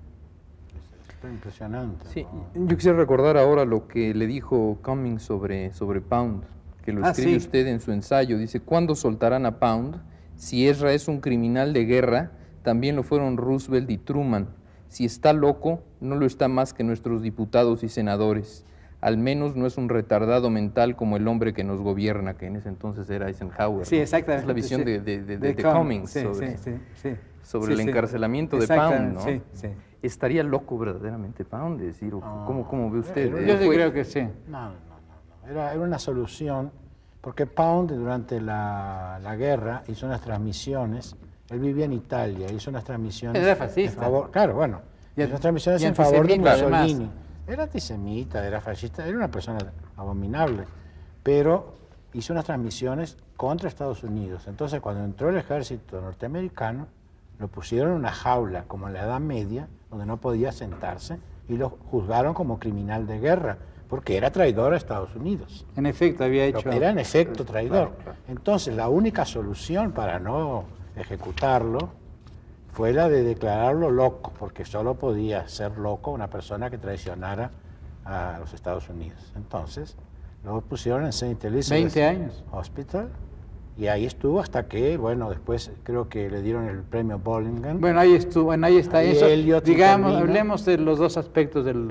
[SPEAKER 3] Está impresionante.
[SPEAKER 1] Sí, yo quisiera recordar ahora lo que le dijo Cummings sobre, sobre Pound, que lo
[SPEAKER 2] Ah,
[SPEAKER 1] escribe
[SPEAKER 2] sí.
[SPEAKER 1] usted en su ensayo. Dice, ¿cuándo soltarán a Pound? Si Ezra es un criminal de guerra, también lo fueron Roosevelt y Truman. Si está loco, no lo está más que nuestros diputados y senadores. Al menos no es un retardado mental como el hombre que nos gobierna, que en ese entonces era Eisenhower.
[SPEAKER 2] Sí,
[SPEAKER 1] ¿no?
[SPEAKER 2] exactamente.
[SPEAKER 1] Es la visión
[SPEAKER 2] sí.
[SPEAKER 1] de, de, de, de, de
[SPEAKER 2] Cummings,
[SPEAKER 1] Cummings
[SPEAKER 2] sí,
[SPEAKER 1] sobre,
[SPEAKER 2] sí, sí, sí.
[SPEAKER 1] sobre
[SPEAKER 2] Sí,
[SPEAKER 1] el
[SPEAKER 2] sí.
[SPEAKER 1] encarcelamiento de Pound,
[SPEAKER 2] Exactamente,
[SPEAKER 1] ¿no?
[SPEAKER 2] sí, sí.
[SPEAKER 1] ¿Estaría loco verdaderamente Pound? Es decir, ¿cómo, cómo ve usted?
[SPEAKER 3] Yo
[SPEAKER 1] Eh,
[SPEAKER 2] Yo sí
[SPEAKER 1] fue-
[SPEAKER 2] creo que sí.
[SPEAKER 3] No, no, no, no. Era, era una solución, porque Pound durante la, la guerra hizo unas transmisiones, él vivía en Italia, hizo unas transmisiones
[SPEAKER 2] Era fascista.
[SPEAKER 3] en favor, claro, bueno,
[SPEAKER 2] Y-
[SPEAKER 3] hizo unas transmisiones
[SPEAKER 2] y
[SPEAKER 3] en favor de
[SPEAKER 2] antisemita, además.
[SPEAKER 3] Mussolini. Era antisemita, era fascista, era una persona abominable, pero hizo unas transmisiones contra Estados Unidos. Entonces, cuando entró el ejército norteamericano, lo pusieron en una jaula, como en la Edad Media, donde no podía sentarse, y lo juzgaron como criminal de guerra, porque era traidor a Estados Unidos.
[SPEAKER 2] En efecto, había hecho...
[SPEAKER 3] Era en efecto traidor.
[SPEAKER 1] Claro, claro.
[SPEAKER 3] Entonces, la única solución para no ejecutarlo fue la de declararlo loco, porque solo podía ser loco una persona que traicionara a los Estados Unidos. Entonces, lo pusieron en Saint Elizabeth
[SPEAKER 2] veinte años.
[SPEAKER 3] Hospital, y ahí estuvo hasta que, bueno, después creo que le dieron el premio Bollingham.
[SPEAKER 2] Bueno, ahí estuvo, bueno, ahí está
[SPEAKER 3] Ahí
[SPEAKER 2] eso.
[SPEAKER 3] Eliot
[SPEAKER 2] Digamos,
[SPEAKER 3] intervino.
[SPEAKER 2] hablemos de los dos aspectos del,
[SPEAKER 3] Claro.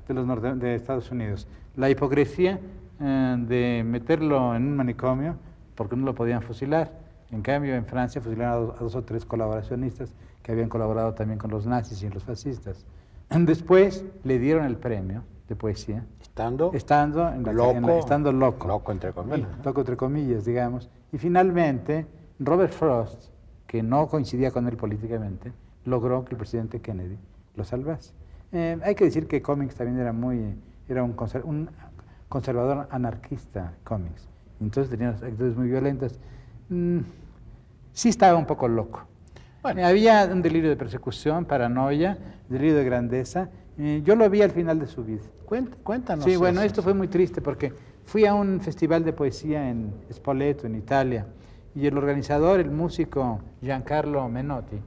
[SPEAKER 2] de los norte, de Estados Unidos. La hipocresía eh, de meterlo en un manicomio porque no lo podían fusilar. En cambio, en Francia fusilaron a dos, a dos o tres colaboracionistas que habían colaborado también con los nazis y los fascistas. Después le dieron el premio de poesía.
[SPEAKER 3] Estando,
[SPEAKER 2] estando, en la,
[SPEAKER 3] loco,
[SPEAKER 2] en la, estando loco.
[SPEAKER 3] Loco entre comillas.
[SPEAKER 2] Bueno, loco entre comillas, digamos. Y finalmente, Robert Frost, que no coincidía con él políticamente, logró que el presidente Kennedy lo salvase. Eh, hay que decir que Cummings también era muy, era un, conser, un conservador anarquista, Cummings. Entonces tenía actitudes muy violentas. Mm, sí estaba un poco loco. Bueno, había un delirio de persecución, paranoia, delirio de grandeza. Eh, yo lo vi al final de su vida.
[SPEAKER 3] Cuéntanos.
[SPEAKER 2] Sí, bueno, esto fue muy triste porque fui a un festival de poesía en Spoleto, en Italia, y el organizador, el músico Giancarlo Menotti,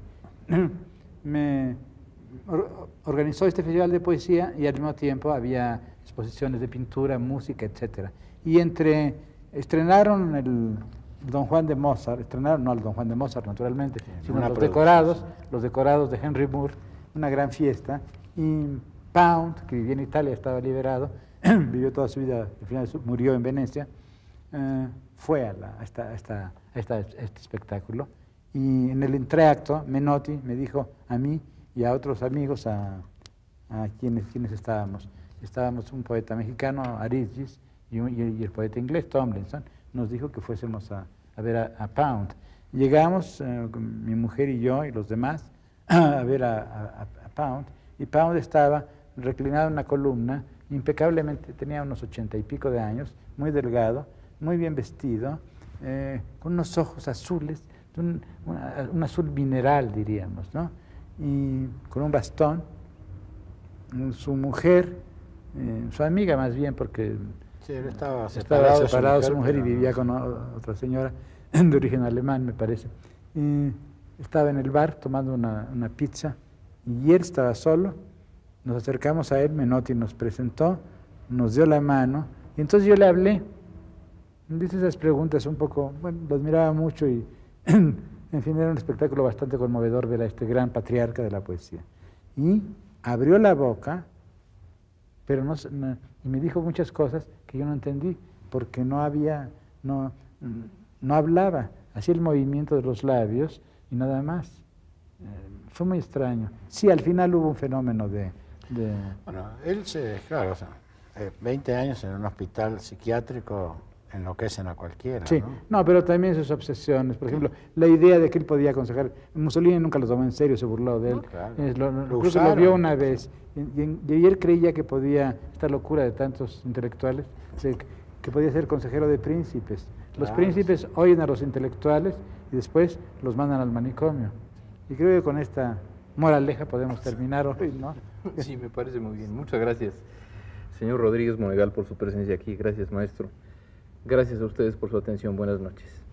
[SPEAKER 2] me or, organizó este festival de poesía y al mismo tiempo había exposiciones de pintura, música, etcétera. Y entre, estrenaron el Don Juan de Mozart, estrenaron, no el Don Juan de Mozart naturalmente, sí, sino los decorados, los decorados de Henry Moore, una gran fiesta, y Pound, que vivía en Italia, estaba liberado, vivió toda su vida, al final murió en Venecia, eh, fue a, la, a, esta, a, esta, a, esta, a este espectáculo, y en el entreacto Menotti me dijo a mí y a otros amigos, a, a quienes, quienes estábamos, estábamos un poeta mexicano, Arisgis, y, un, y el poeta inglés, Tomlinson, nos dijo que fuésemos a, a ver a, a Pound. Llegamos, eh, mi mujer y yo y los demás, a ver a, a, a Pound, y Pound estaba reclinado en una columna, impecablemente, tenía unos ochenta y pico de años, muy delgado, muy bien vestido, eh, con unos ojos azules, un, una, un azul mineral, diríamos, ¿no? Y con un bastón. Su mujer, eh, su amiga más bien, porque
[SPEAKER 3] sí, él estaba
[SPEAKER 2] separado,
[SPEAKER 3] separado,
[SPEAKER 2] separado de su
[SPEAKER 3] mujer,
[SPEAKER 2] mujer y vivía con otra señora de origen alemán, me parece. Y estaba en el bar tomando una, una pizza y él estaba solo. Nos acercamos a él, Menotti nos presentó, nos dio la mano, y entonces yo le hablé. Dice esas preguntas un poco, bueno, lo admiraba mucho y, en fin, era un espectáculo bastante conmovedor ver a este gran patriarca de la poesía. Y abrió la boca, pero no, no, y me dijo muchas cosas que yo no entendí, porque no había, no, no hablaba, hacía el movimiento de los labios y nada más. Eh, fue muy extraño. Sí, al final hubo un fenómeno de... de
[SPEAKER 3] bueno, él se, claro, o sea, eh, veinte años en un hospital psiquiátrico enloquecen a cualquiera.
[SPEAKER 2] Sí,
[SPEAKER 3] ¿no?
[SPEAKER 2] no, pero también sus obsesiones. Por ejemplo, la idea de que él podía aconsejar. Mussolini nunca lo tomó en serio, se burló de él.
[SPEAKER 3] No, claro.
[SPEAKER 2] Es, lo,
[SPEAKER 3] lo,
[SPEAKER 2] incluso lo vio una vez. Y, y, y él creía que podía, esta locura de tantos intelectuales, que podía ser consejero de príncipes. Los
[SPEAKER 3] claro,
[SPEAKER 2] príncipes
[SPEAKER 3] sí.
[SPEAKER 2] oyen a los intelectuales y después los mandan al manicomio. Y creo que con esta moraleja podemos terminar hoy, ¿no?
[SPEAKER 1] Sí, me parece muy bien. Muchas gracias, señor Rodríguez Monegal, por su presencia aquí. Gracias, maestro. Gracias a ustedes por su atención. Buenas noches.